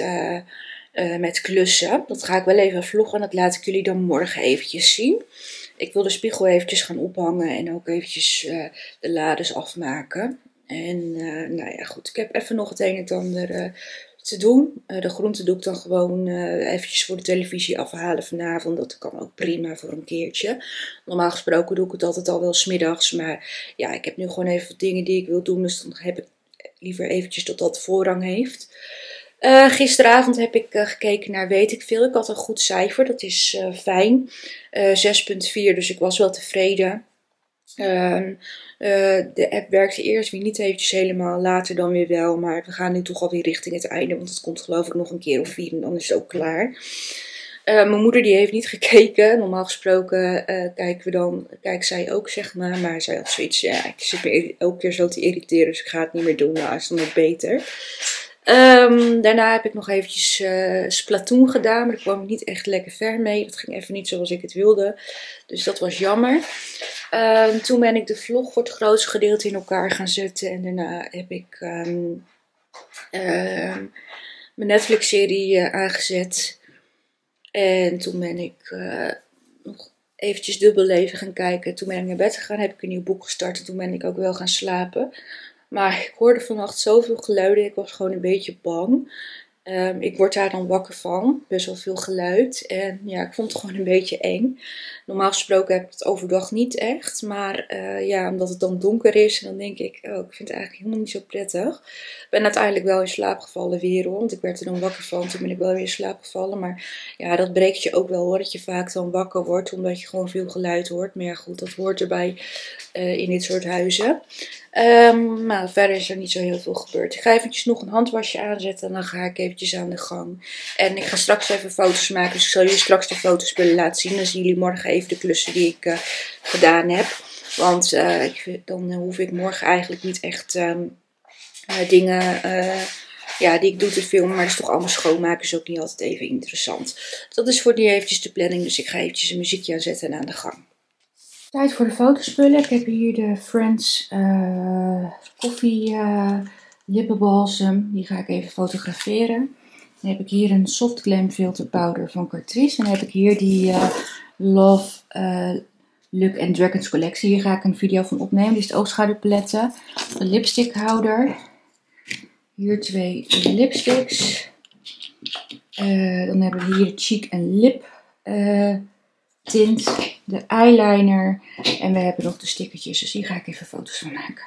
met klussen. Dat ga ik wel even vloggen. Dat laat ik jullie dan morgen eventjes zien. Ik wil de spiegel eventjes gaan ophangen. En ook eventjes de lades afmaken. En nou ja, goed. Ik heb even nog het een en het ander te doen. De groenten doe ik dan gewoon eventjes voor de televisie afhalen vanavond. Dat kan ook prima voor een keertje. Normaal gesproken doe ik het altijd al wel 's middags. Maar ja, ik heb nu gewoon even wat dingen die ik wil doen. Dus dan heb ik liever eventjes dat dat voorrang heeft. Gisteravond heb ik gekeken naar Weet ik Veel. Ik had een goed cijfer. Dat is fijn. 6,4. Dus ik was wel tevreden. De app werkte eerst weer niet eventjes helemaal, later dan weer wel. Maar we gaan nu toch alweer richting het einde. Want het komt geloof ik nog een keer of 4 en dan is het ook klaar. Mijn moeder die heeft niet gekeken. Normaal gesproken kijkt zij ook zeg maar. Maar zij had zoiets, ja, ik zit me elke keer zo te irriteren. Dus ik ga het niet meer doen. Nou is dan ook beter. Daarna heb ik nog eventjes Splatoon gedaan, maar daar kwam ik niet echt lekker ver mee. Dat ging even niet zoals ik het wilde, dus dat was jammer. Toen ben ik de vlog voor het grootste gedeelte in elkaar gaan zetten en daarna heb ik mijn Netflix-serie aangezet. En toen ben ik nog eventjes dubbel leven gaan kijken. Toen ben ik naar bed gegaan, heb ik een nieuw boek gestart en toen ben ik ook wel gaan slapen. Maar ik hoorde vannacht zoveel geluiden, ik was gewoon een beetje bang. Ik word daar dan wakker van, best wel veel geluid. En ja, ik vond het gewoon een beetje eng. Normaal gesproken heb ik het overdag niet echt. Maar ja, omdat het dan donker is, dan denk ik, oh, ik vind het eigenlijk helemaal niet zo prettig. Ik ben uiteindelijk wel in slaap gevallen weer, want ik werd er dan wakker van. Toen ben ik wel weer in slaap gevallen. Maar ja, dat breekt je ook wel hoor, dat je vaak dan wakker wordt, omdat je gewoon veel geluid hoort. Maar ja, goed, dat hoort erbij in dit soort huizen. Maar verder is er niet zo heel veel gebeurd. Ik ga eventjes nog een handwasje aanzetten en dan ga ik eventjes aan de gang. En ik ga straks even foto's maken, dus ik zal jullie straks de fotospullen laten zien. Dan zien jullie morgen even de klussen die ik gedaan heb. Want dan hoef ik morgen eigenlijk niet echt dingen die ik doe te filmen. Maar dat is toch allemaal schoonmaken, is ook niet altijd even interessant. Dat is voor nu eventjes de planning, dus ik ga eventjes een muziekje aanzetten en aan de gang. Tijd voor de fotospullen. Ik heb hier de Friends koffie lippenbalsem. Die ga ik even fotograferen. Dan heb ik hier een Soft Glam Filter Powder van Catrice. En dan heb ik hier die Love Luck and Dragons collectie. Hier ga ik een video van opnemen. Dit is de oogschaduwpaletten. Een lipstickhouder. Hier 2 lipsticks. Dan hebben we hier de Cheek en Lip tint. De eyeliner. En we hebben nog de stickertjes. Dus hier ga ik even foto's van maken.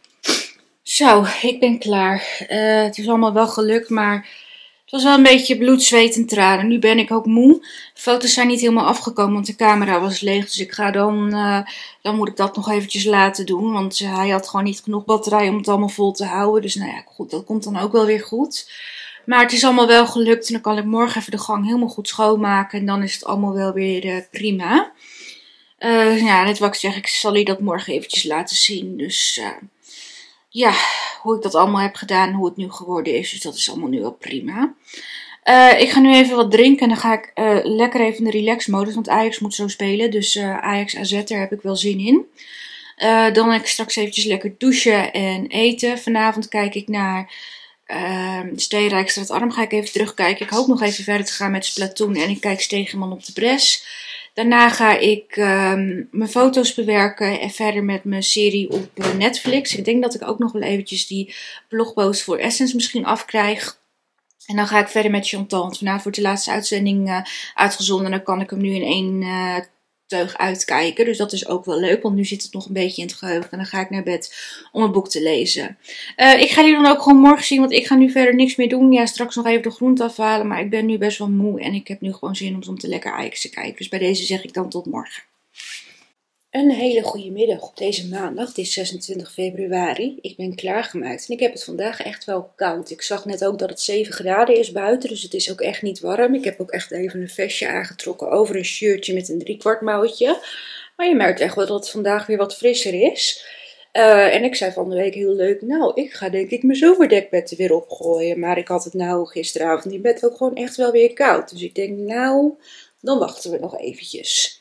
Zo, ik ben klaar. Het is allemaal wel gelukt, maar het was wel een beetje bloed, zweet en tranen. Nu ben ik ook moe. De foto's zijn niet helemaal afgekomen, want de camera was leeg. Dus ik ga dan moet ik dat nog eventjes laten doen. Want hij had gewoon niet genoeg batterij om het allemaal vol te houden. Dus nou ja, goed, dat komt dan ook wel weer goed. Maar het is allemaal wel gelukt en dan kan ik morgen even de gang helemaal goed schoonmaken. En dan is het allemaal wel weer prima. Ja, net wat ik zeg, ik zal je dat morgen eventjes laten zien. Dus ja, hoe ik dat allemaal heb gedaan, hoe het nu geworden is. Dus dat is allemaal nu wel prima. Ik ga nu even wat drinken en dan ga ik lekker even in de relax modus. Want Ajax moet zo spelen, dus Ajax AZ, daar heb ik wel zin in. Dan ga ik straks eventjes lekker douchen en eten. Vanavond kijk ik naar Steenrijkstraat Arm. Ga ik even terugkijken. Ik hoop nog even verder te gaan met Splatoon en ik kijk Stegenman op de Bres. Daarna ga ik mijn foto's bewerken en verder met mijn serie op Netflix. Ik denk dat ik ook nog wel eventjes die blogpost voor Essence misschien afkrijg. En dan ga ik verder met Chantal, want vanavond wordt de laatste uitzending uitgezonden. En dan kan ik hem nu in één teug uitkijken. Dus dat is ook wel leuk, want nu zit het nog een beetje in het geheugen. En dan ga ik naar bed om het boek te lezen. Ik ga jullie dan ook gewoon morgen zien, want ik ga nu verder niks meer doen. Ja, straks nog even de groente afhalen, maar ik ben nu best wel moe. En ik heb nu gewoon zin om te lekker Ajax te kijken. Dus bij deze zeg ik dan tot morgen. Een hele goede middag op deze maandag, het is 26 februari. Ik ben klaargemaakt en ik heb het vandaag echt wel koud. Ik zag net ook dat het 7 graden is buiten, dus het is ook echt niet warm. Ik heb ook echt even een vestje aangetrokken over een shirtje met een 3/4 mouwtje. Maar je merkt echt wel dat het vandaag weer wat frisser is. En ik zei van de week heel leuk, nou ik ga denk ik mijn zomerdekbed er weer opgooien. Maar ik had het nou gisteravond in bed ook gewoon echt wel weer koud. Dus ik denk nou, dan wachten we nog eventjes.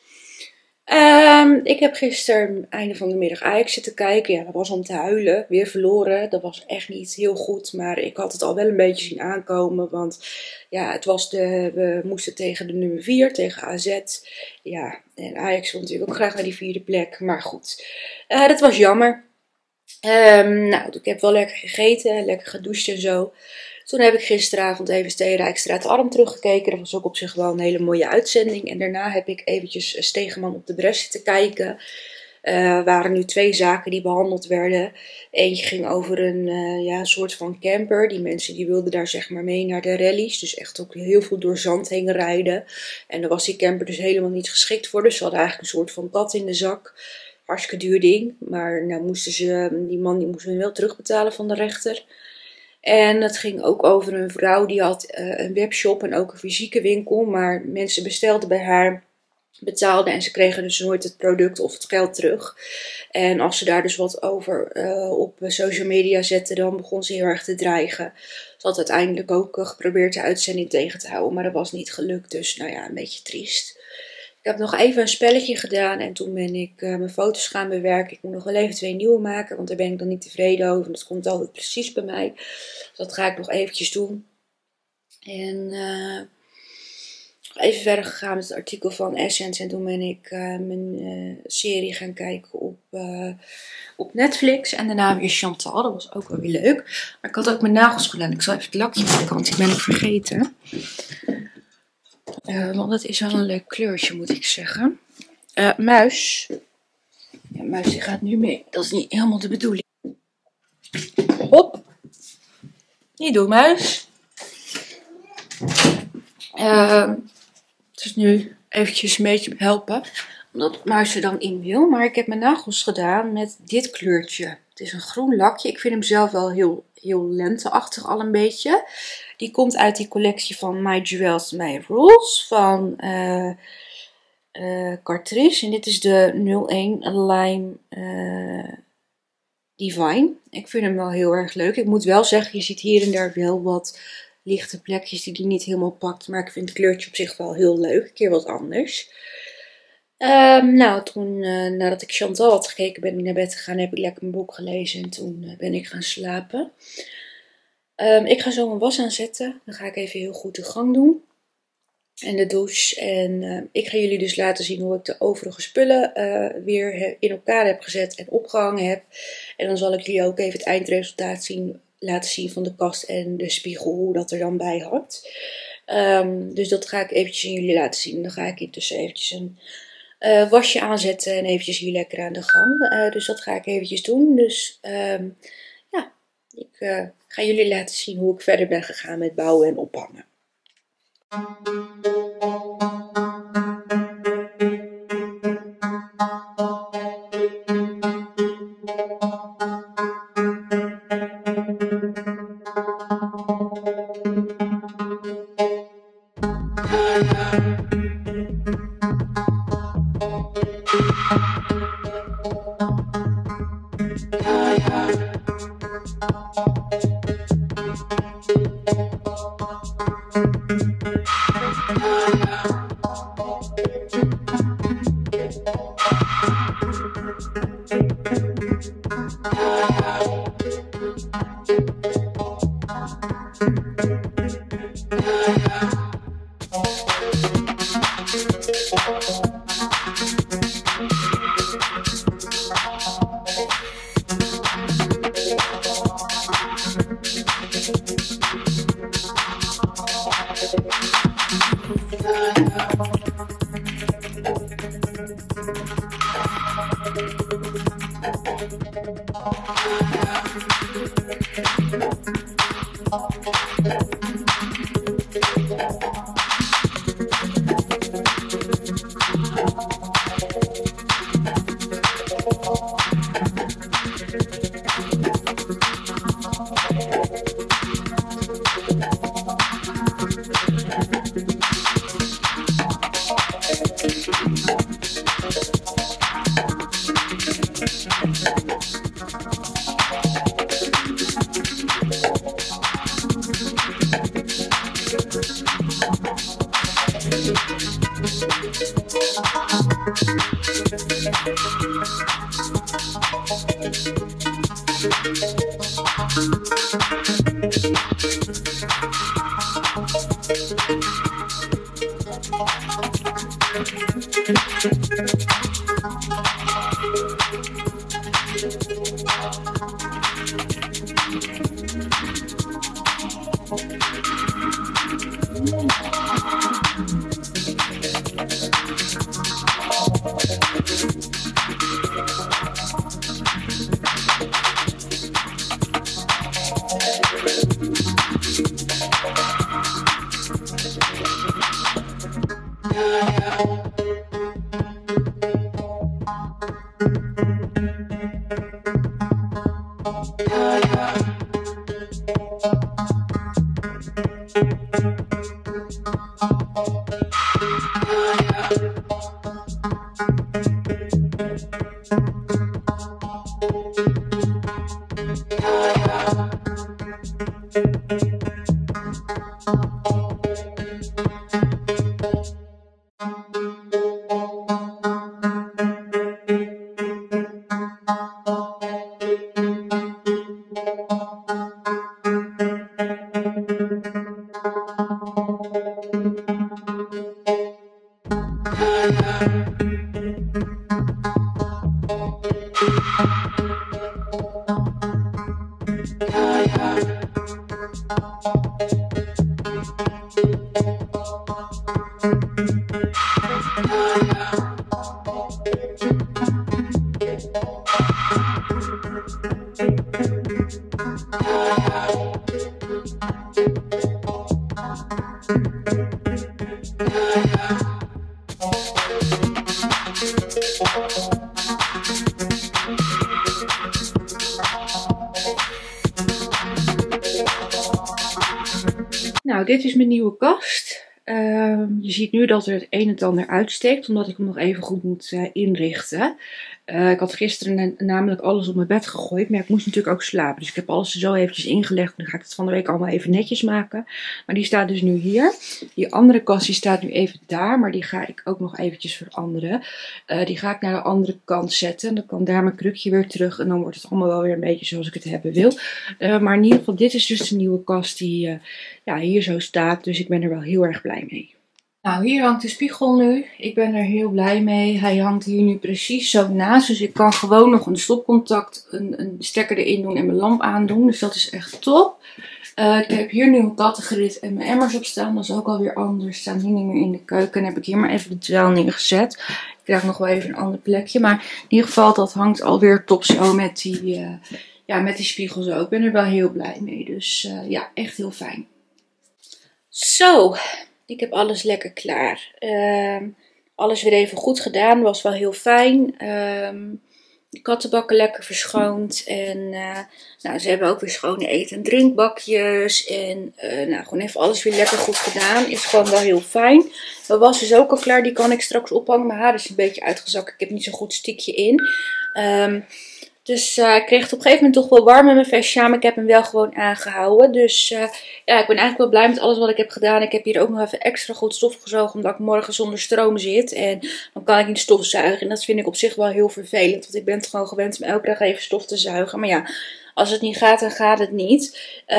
Ik heb gisteren einde van de middag Ajax zitten kijken. Ja, dat was om te huilen. Weer verloren. Dat was echt niet heel goed. Maar ik had het al wel een beetje zien aankomen. Want ja, we moesten tegen de nummer 4, tegen AZ. Ja, en Ajax wil natuurlijk ook graag naar die 4e plek. Maar goed, dat was jammer. Nou, ik heb wel lekker gegeten. Lekker gedoucht en zo. Toen heb ik gisteravond even Steenrijkstraat Arm teruggekeken. Dat was ook op zich wel een hele mooie uitzending. En daarna heb ik eventjes Stegenman op de Bres zitten kijken. Waren nu 2 zaken die behandeld werden. Eentje ging over een soort van camper. Die mensen die wilden daar zeg maar mee naar de rallies. Dus echt ook heel veel door zand heen rijden. En daar was die camper dus helemaal niet geschikt voor. Dus ze hadden eigenlijk een soort van pad in de zak. Hartstikke duur ding. Maar nou die man die moest hun wel terugbetalen van de rechter. En het ging ook over een vrouw die had een webshop en ook een fysieke winkel. Maar mensen bestelden bij haar, betaalden en ze kregen dus nooit het product of het geld terug. En als ze daar dus wat over op social media zetten, dan begon ze heel erg te dreigen. Ze had uiteindelijk ook geprobeerd de uitzending tegen te houden, maar dat was niet gelukt. Dus nou ja, een beetje triest. Ik heb nog even een spelletje gedaan en toen ben ik mijn foto's gaan bewerken. Ik moet nog wel even 2 nieuwe maken, want daar ben ik dan niet tevreden over. Dat komt altijd precies bij mij. Dus dat ga ik nog eventjes doen. En even verder gegaan met het artikel van Essence. En toen ben ik mijn serie gaan kijken op Netflix. En daarna weer Chantal. Dat was ook wel weer leuk. Maar ik had ook mijn nagels gedaan. Ik zal even het lakje maken, want die ben ik vergeten. Want het is wel een leuk kleurtje, moet ik zeggen. Muis. Ja, Muis die gaat nu mee. Dat is niet helemaal de bedoeling. Hop. Niet doen, Muis. Dus nu eventjes een beetje helpen. Omdat Muis er dan in wil. Maar ik heb mijn nagels gedaan met dit kleurtje. Het is een groen lakje. Ik vind hem zelf wel heel lenteachtig al een beetje. Die komt uit die collectie van My Jewels, My Rules van Catrice. En dit is de 01 Lime Divine. Ik vind hem wel heel erg leuk. Ik moet wel zeggen, je ziet hier en daar wel wat lichte plekjes die niet helemaal pakt. Maar ik vind het kleurtje op zich wel heel leuk. Een keer wat anders. Nou, toen nadat ik Chantal had gekeken, ben ik naar bed gegaan. Heb ik lekker mijn boek gelezen en toen ben ik gaan slapen. Ik ga zo mijn was aanzetten. Dan ga ik even heel goed de gang doen. En de douche. En ik ga jullie dus laten zien hoe ik de overige spullen weer in elkaar heb gezet en opgehangen heb. En dan zal ik jullie ook even het eindresultaat laten zien van de kast en de spiegel, hoe dat er dan bij hangt. Dus dat ga ik eventjes aan jullie laten zien. Dan ga ik intussen eventjes een wasje aanzetten en eventjes hier lekker aan de gang. Dus dat ga ik eventjes doen. Dus ja, ik ga jullie laten zien hoe ik verder ben gegaan met bouwen en ophangen. Nou, dit is mijn nieuwe kast. Je ziet nu dat er het een en ander uitsteekt, omdat ik hem nog even goed moet inrichten. Ik had gisteren namelijk alles op mijn bed gegooid, maar ik moest natuurlijk ook slapen. Dus ik heb alles er zo eventjes ingelegd. Nu ga ik het van de week allemaal even netjes maken. Maar die staat dus nu hier. Die andere kast die staat nu even daar, maar die ga ik ook nog eventjes veranderen. Die ga ik naar de andere kant zetten. Dan kan daar mijn krukje weer terug en dan wordt het allemaal wel weer een beetje zoals ik het hebben wil. Maar in ieder geval, dit is dus de nieuwe kast die ja, hier zo staat. Dus ik ben er wel heel erg blij mee. Nou, hier hangt de spiegel nu. Ik ben er heel blij mee. Hij hangt hier nu precies zo naast. Dus ik kan gewoon nog een stopcontact, een stekker erin doen en mijn lamp aandoen. Dus dat is echt top. Ik heb hier nu een kattengrit en mijn emmers op staan. Dat is ook alweer anders. Staan die niet meer in de keuken. En heb ik hier maar even de dweil neergezet. Ik krijg nog wel even een ander plekje. Maar in ieder geval, dat hangt alweer top zo met die, met die spiegel zo. Ik ben er wel heel blij mee. Dus ja, echt heel fijn. Zo. Ik heb alles lekker klaar. Alles weer even goed gedaan. Was wel heel fijn. De kattenbakken lekker verschoond. En nou, ze hebben ook weer schone eten- en drinkbakjes. En nou, gewoon even alles weer lekker goed gedaan. Is gewoon wel heel fijn. Mijn was is ook al klaar. Die kan ik straks ophangen. Mijn haar is een beetje uitgezakt. Ik heb niet zo'n goed stiekje in. Dus ik kreeg het op een gegeven moment toch wel warm in mijn vestje, maar ik heb hem wel gewoon aangehouden. Dus ja, ik ben eigenlijk wel blij met alles wat ik heb gedaan. Ik heb hier ook nog even extra goed stofgezogen, omdat ik morgen zonder stroom zit. En dan kan ik niet stofzuigen. En dat vind ik op zich wel heel vervelend, want ik ben het gewoon gewend om elke dag even stof te zuigen. Maar ja, als het niet gaat, dan gaat het niet.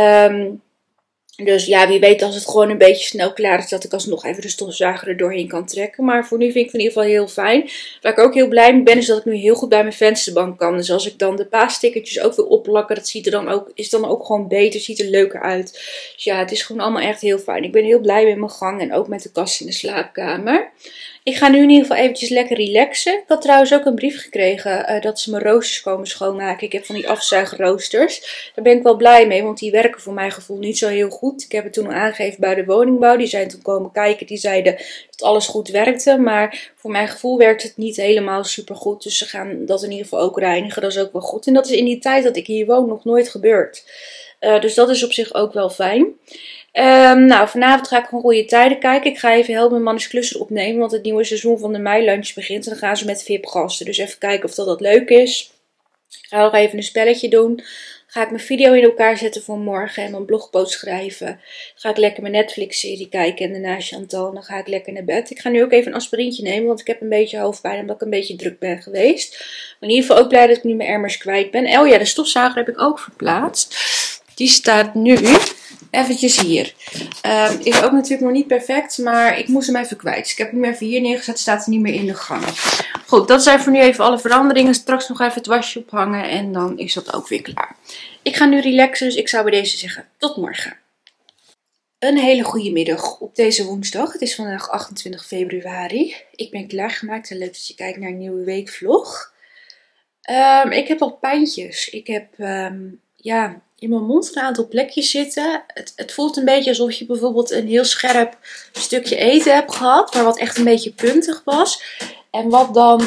Dus ja, wie weet als het gewoon een beetje snel klaar is, dat ik alsnog even de stofzuiger er doorheen kan trekken. Maar voor nu vind ik het in ieder geval heel fijn. Waar ik ook heel blij mee ben, is dat ik nu heel goed bij mijn vensterbank kan. Dus als ik dan de paasstickertjes ook wil opplakken, dat ziet er dan ook, is dan ook gewoon beter, ziet er leuker uit. Dus ja, het is gewoon allemaal echt heel fijn. Ik ben heel blij met mijn gang en ook met de kast in de slaapkamer. Ik ga nu in ieder geval eventjes lekker relaxen. Ik had trouwens ook een brief gekregen dat ze mijn roosters komen schoonmaken. Ik heb van die afzuigroosters. Daar ben ik wel blij mee, want die werken voor mijn gevoel niet zo heel goed. Ik heb het toen al aangegeven bij de woningbouw. Die zijn toen komen kijken. Die zeiden dat alles goed werkte. Maar voor mijn gevoel werkt het niet helemaal super goed. Dus ze gaan dat in ieder geval ook reinigen. Dat is ook wel goed. En dat is in die tijd dat ik hier woon nog nooit gebeurd. Dus dat is op zich ook wel fijn. Nou, vanavond ga ik gewoon goede tijden kijken. Ik ga even helpen mijn Mannes Klusser opnemen, want het nieuwe seizoen van de Meilunch begint. En dan gaan ze met VIP-gasten. Dus even kijken of dat leuk is. Ik ga nog even een spelletje doen. Ga ik mijn video in elkaar zetten voor morgen en mijn blogpost schrijven. Ga ik lekker mijn Netflix-serie kijken en daarna Chantal. En dan ga ik lekker naar bed. Ik ga nu ook even een aspirintje nemen, want ik heb een beetje hoofdpijn omdat ik een beetje druk ben geweest. Maar in ieder geval ook blij dat ik nu mijn emmers kwijt ben. Oh ja, de stofzuiger heb ik ook verplaatst. Die staat nu eventjes hier. Is ook natuurlijk nog niet perfect, maar ik moest hem even kwijt. Dus ik heb hem even hier neergezet, staat hij niet meer in de gang. Goed, dat zijn voor nu even alle veranderingen. Straks nog even het wasje ophangen en dan is dat ook weer klaar. Ik ga nu relaxen, dus ik zou bij deze zeggen tot morgen. Een hele goede middag op deze woensdag. Het is vandaag 28 februari. Ik ben klaargemaakt en leuk dat je kijkt naar een nieuwe weekvlog. Ik heb al pijntjes. Ik heb in mijn mond een aantal plekjes zitten. Het voelt een beetje alsof je bijvoorbeeld een heel scherp stukje eten hebt gehad, maar wat echt een beetje puntig was. En wat dan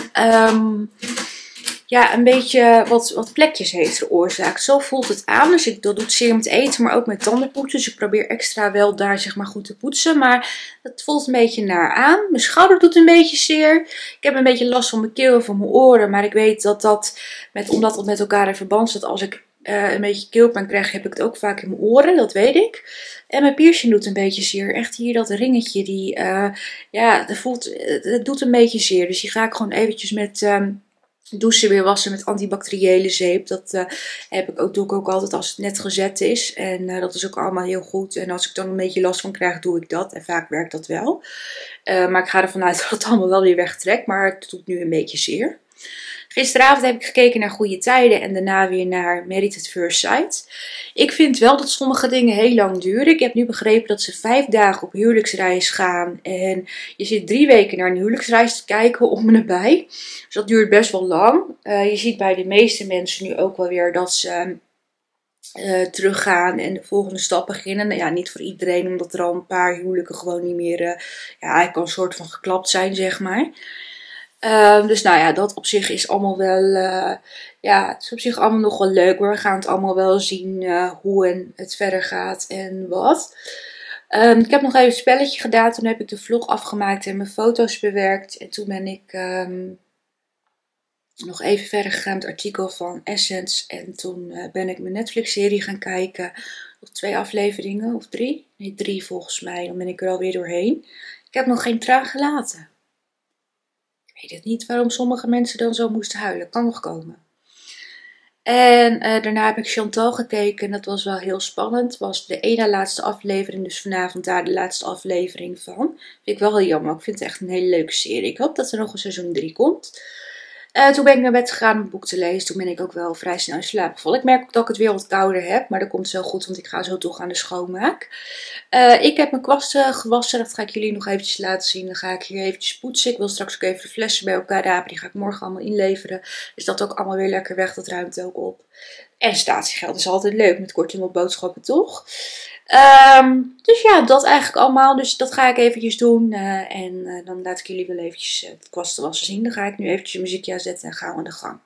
een beetje wat plekjes heeft veroorzaakt. Zo voelt het aan. Dus dat doet zeer met eten, maar ook met tandenpoetsen. Dus ik probeer extra wel daar zeg maar goed te poetsen. Maar het voelt een beetje naar aan. Mijn schouder doet een beetje zeer. Ik heb een beetje last van mijn keel en van mijn oren. Maar ik weet omdat het met elkaar in verband staat, als ik een beetje keelpijn krijg, heb ik het ook vaak in mijn oren. Dat weet ik. En mijn piercing doet een beetje zeer. Echt hier dat ringetje. Het doet een beetje zeer. Dus die ga ik gewoon eventjes met douchen weer wassen met antibacteriële zeep. Dat doe ik ook altijd als het net gezet is. En dat is ook allemaal heel goed. En als ik dan een beetje last van krijg, doe ik dat. En vaak werkt dat wel. Maar ik ga ervan uit dat het allemaal wel weer wegtrekt. Maar het doet nu een beetje zeer. Gisteravond heb ik gekeken naar Goede Tijden en daarna weer naar Married at First Sight. Ik vind wel dat sommige dingen heel lang duren. Ik heb nu begrepen dat ze 5 dagen op huwelijksreis gaan. En je zit 3 weken naar een huwelijksreis te kijken om en nabij. Dus dat duurt best wel lang. Je ziet bij de meeste mensen nu ook wel weer dat ze teruggaan en de volgende stap beginnen. Nou ja, niet voor iedereen, omdat er al een paar huwelijken gewoon niet meer hij kan een soort van geklapt zijn, zeg maar. Dus nou ja, dat op zich is allemaal wel, het is op zich allemaal nog wel leuk. Maar we gaan het allemaal wel zien hoe het verder gaat en wat. Ik heb nog even een spelletje gedaan. Toen heb ik de vlog afgemaakt en mijn foto's bewerkt. En toen ben ik nog even verder gegaan met het artikel van Essence. En toen ben ik mijn Netflix-serie gaan kijken. Nog 2 afleveringen, of 3? Nee, 3 volgens mij. Dan ben ik er alweer doorheen. Ik heb nog geen traan gelaten. Ik weet het niet waarom sommige mensen dan zo moesten huilen. Kan nog komen. En daarna heb ik Chantal gekeken. Dat was wel heel spannend. Het was de ene laatste aflevering. Dus vanavond daar de laatste aflevering van. Vind ik wel heel jammer. Ik vind het echt een hele leuke serie. Ik hoop dat er nog een seizoen 3 komt. Toen ben ik naar bed gegaan om een boek te lezen. Toen ben ik ook wel vrij snel in slaap gevallen. Ik merk ook dat ik het weer wat kouder heb. Maar dat komt zo goed, want ik ga zo toch aan de schoonmaak. Ik heb mijn kwasten gewassen. Dat ga ik jullie nog eventjes laten zien. Dan ga ik hier eventjes poetsen. Ik wil straks ook even de flessen bij elkaar rapen. Die ga ik morgen allemaal inleveren. Dus dat ook allemaal weer lekker weg. Dat ruimt ook op. En statiegeld is altijd leuk. Met korting op boodschappen, toch? Dus ja, dat eigenlijk allemaal. Dus dat ga ik eventjes doen. En dan laat ik jullie wel eventjes het kwasten wassen zien. Dan ga ik nu eventjes een muziekje aanzetten en gaan we aan de gang.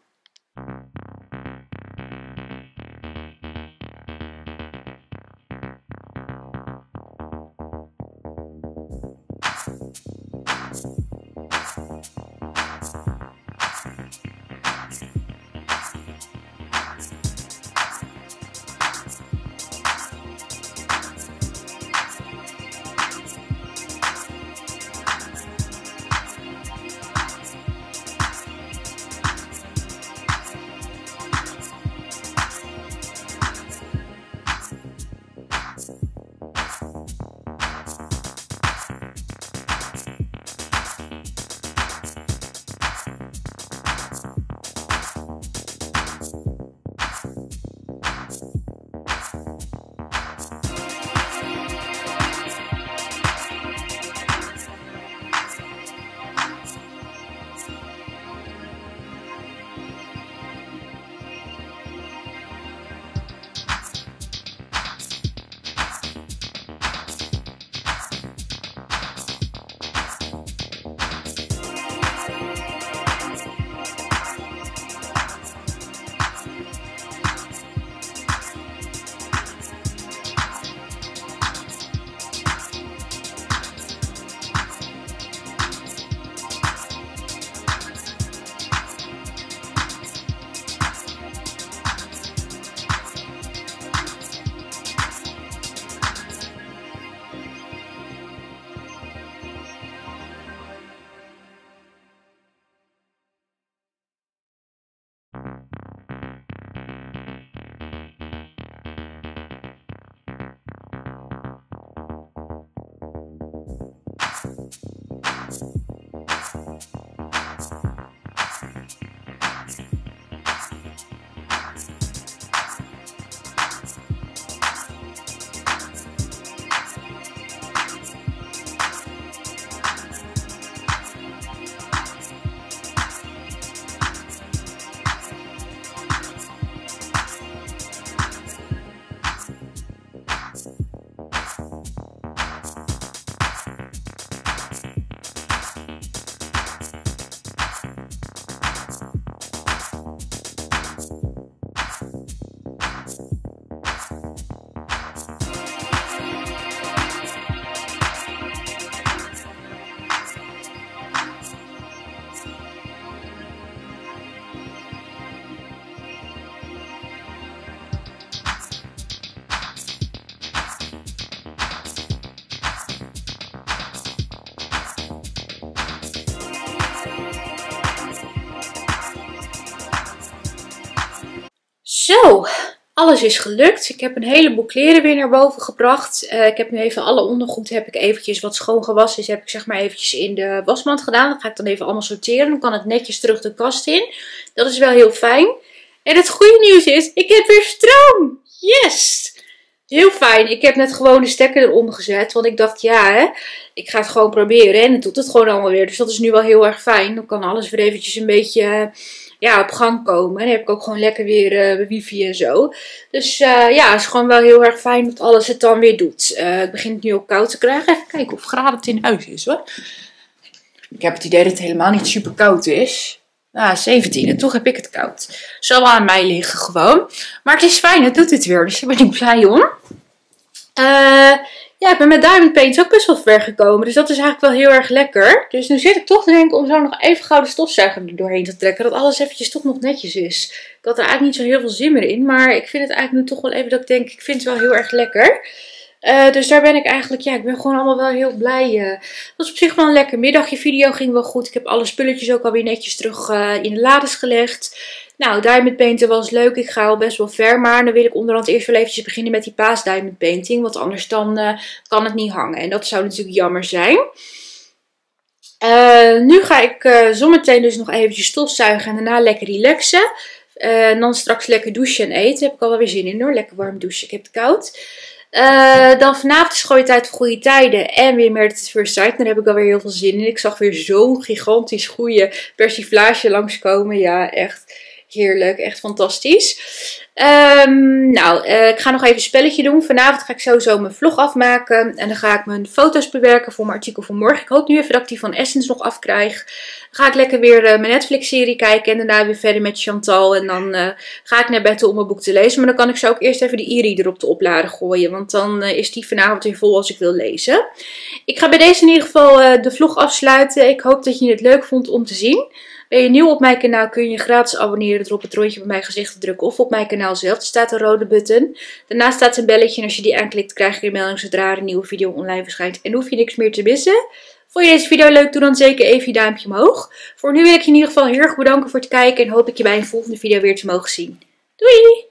Zo, alles is gelukt. Ik heb een heleboel kleren weer naar boven gebracht. Ik heb nu even alle ondergoed, heb ik eventjes wat schoon gewassen is, heb ik zeg maar eventjes in de wasmand gedaan. Dat ga ik dan even allemaal sorteren. Dan kan het netjes terug de kast in. Dat is wel heel fijn. En het goede nieuws is, ik heb weer stroom. Yes! Heel fijn. Ik heb net gewoon de stekker eronder gezet. Want ik dacht, ja hè, ik ga het gewoon proberen. En het doet het gewoon allemaal weer. Dus dat is nu wel heel erg fijn. Dan kan alles weer eventjes een beetje op gang komen. En dan heb ik ook gewoon lekker weer wifi en zo. Dus ja, het is gewoon wel heel erg fijn dat alles het dan weer doet. Het begint nu ook koud te krijgen. Even kijken hoe graden het in huis is hoor. Ik heb het idee dat het helemaal niet super koud is. 17 en toch heb ik het koud. Zal wel aan mij liggen gewoon. Maar het is fijn, het doet het weer. Dus daar ben ik blij om. Ja, ik ben met Diamond Paint ook best wel ver gekomen. Dus dat is eigenlijk wel heel erg lekker. Dus nu zit ik toch te denken om zo nog even gauw de stofzuiger er doorheen te trekken. Dat alles eventjes toch nog netjes is. Ik had er eigenlijk niet zo heel veel zin meer in. Maar ik vind het eigenlijk nu toch wel even dat ik denk, ik vind het wel heel erg lekker. Dus daar ben ik eigenlijk, ja, ik ben gewoon allemaal wel heel blij. Het was op zich wel een lekker middagje. Video ging wel goed. Ik heb alle spulletjes ook alweer netjes terug in de lades gelegd. Nou, diamond painten was leuk. Ik ga al best wel ver. Maar dan wil ik onderhand eerst wel eventjes beginnen met die paas diamond painting. Want anders dan kan het niet hangen. En dat zou natuurlijk jammer zijn. Nu ga ik zometeen dus nog eventjes stofzuigen en daarna lekker relaxen. En dan straks lekker douchen en eten. Daar heb ik al wel weer zin in hoor. Lekker warm douchen. Ik heb het koud. Dan vanavond is gewoon tijd voor goede tijden. En weer Married at First Sight. Daar heb ik alweer heel veel zin in. Ik zag weer zo'n gigantisch goede persiflage langskomen. Ja, echt heerlijk. Echt fantastisch. Ik ga nog even een spelletje doen. Vanavond ga ik sowieso mijn vlog afmaken. En dan ga ik mijn foto's bewerken voor mijn artikel van morgen. Ik hoop nu even dat ik die van Essence nog afkrijg. Dan ga ik lekker weer mijn Netflix-serie kijken. En daarna weer verder met Chantal. En dan ga ik naar bed om mijn boek te lezen. Maar dan kan ik zo ook eerst even de e-reader op de oplader gooien. Want dan is die vanavond weer vol als ik wil lezen. Ik ga bij deze in ieder geval de vlog afsluiten. Ik hoop dat je het leuk vond om te zien. Ben je nieuw op mijn kanaal kun je je gratis abonneren door op het rondje bij mijn gezicht te drukken of op mijn kanaal zelf. Er staat een rode button. Daarnaast staat een belletje en als je die aanklikt krijg je een melding zodra er een nieuwe video online verschijnt. En hoef je niks meer te missen. Vond je deze video leuk? Doe dan zeker even je duimpje omhoog. Voor nu wil ik je in ieder geval heel erg bedanken voor het kijken en hoop ik je bij een volgende video weer te mogen zien. Doei!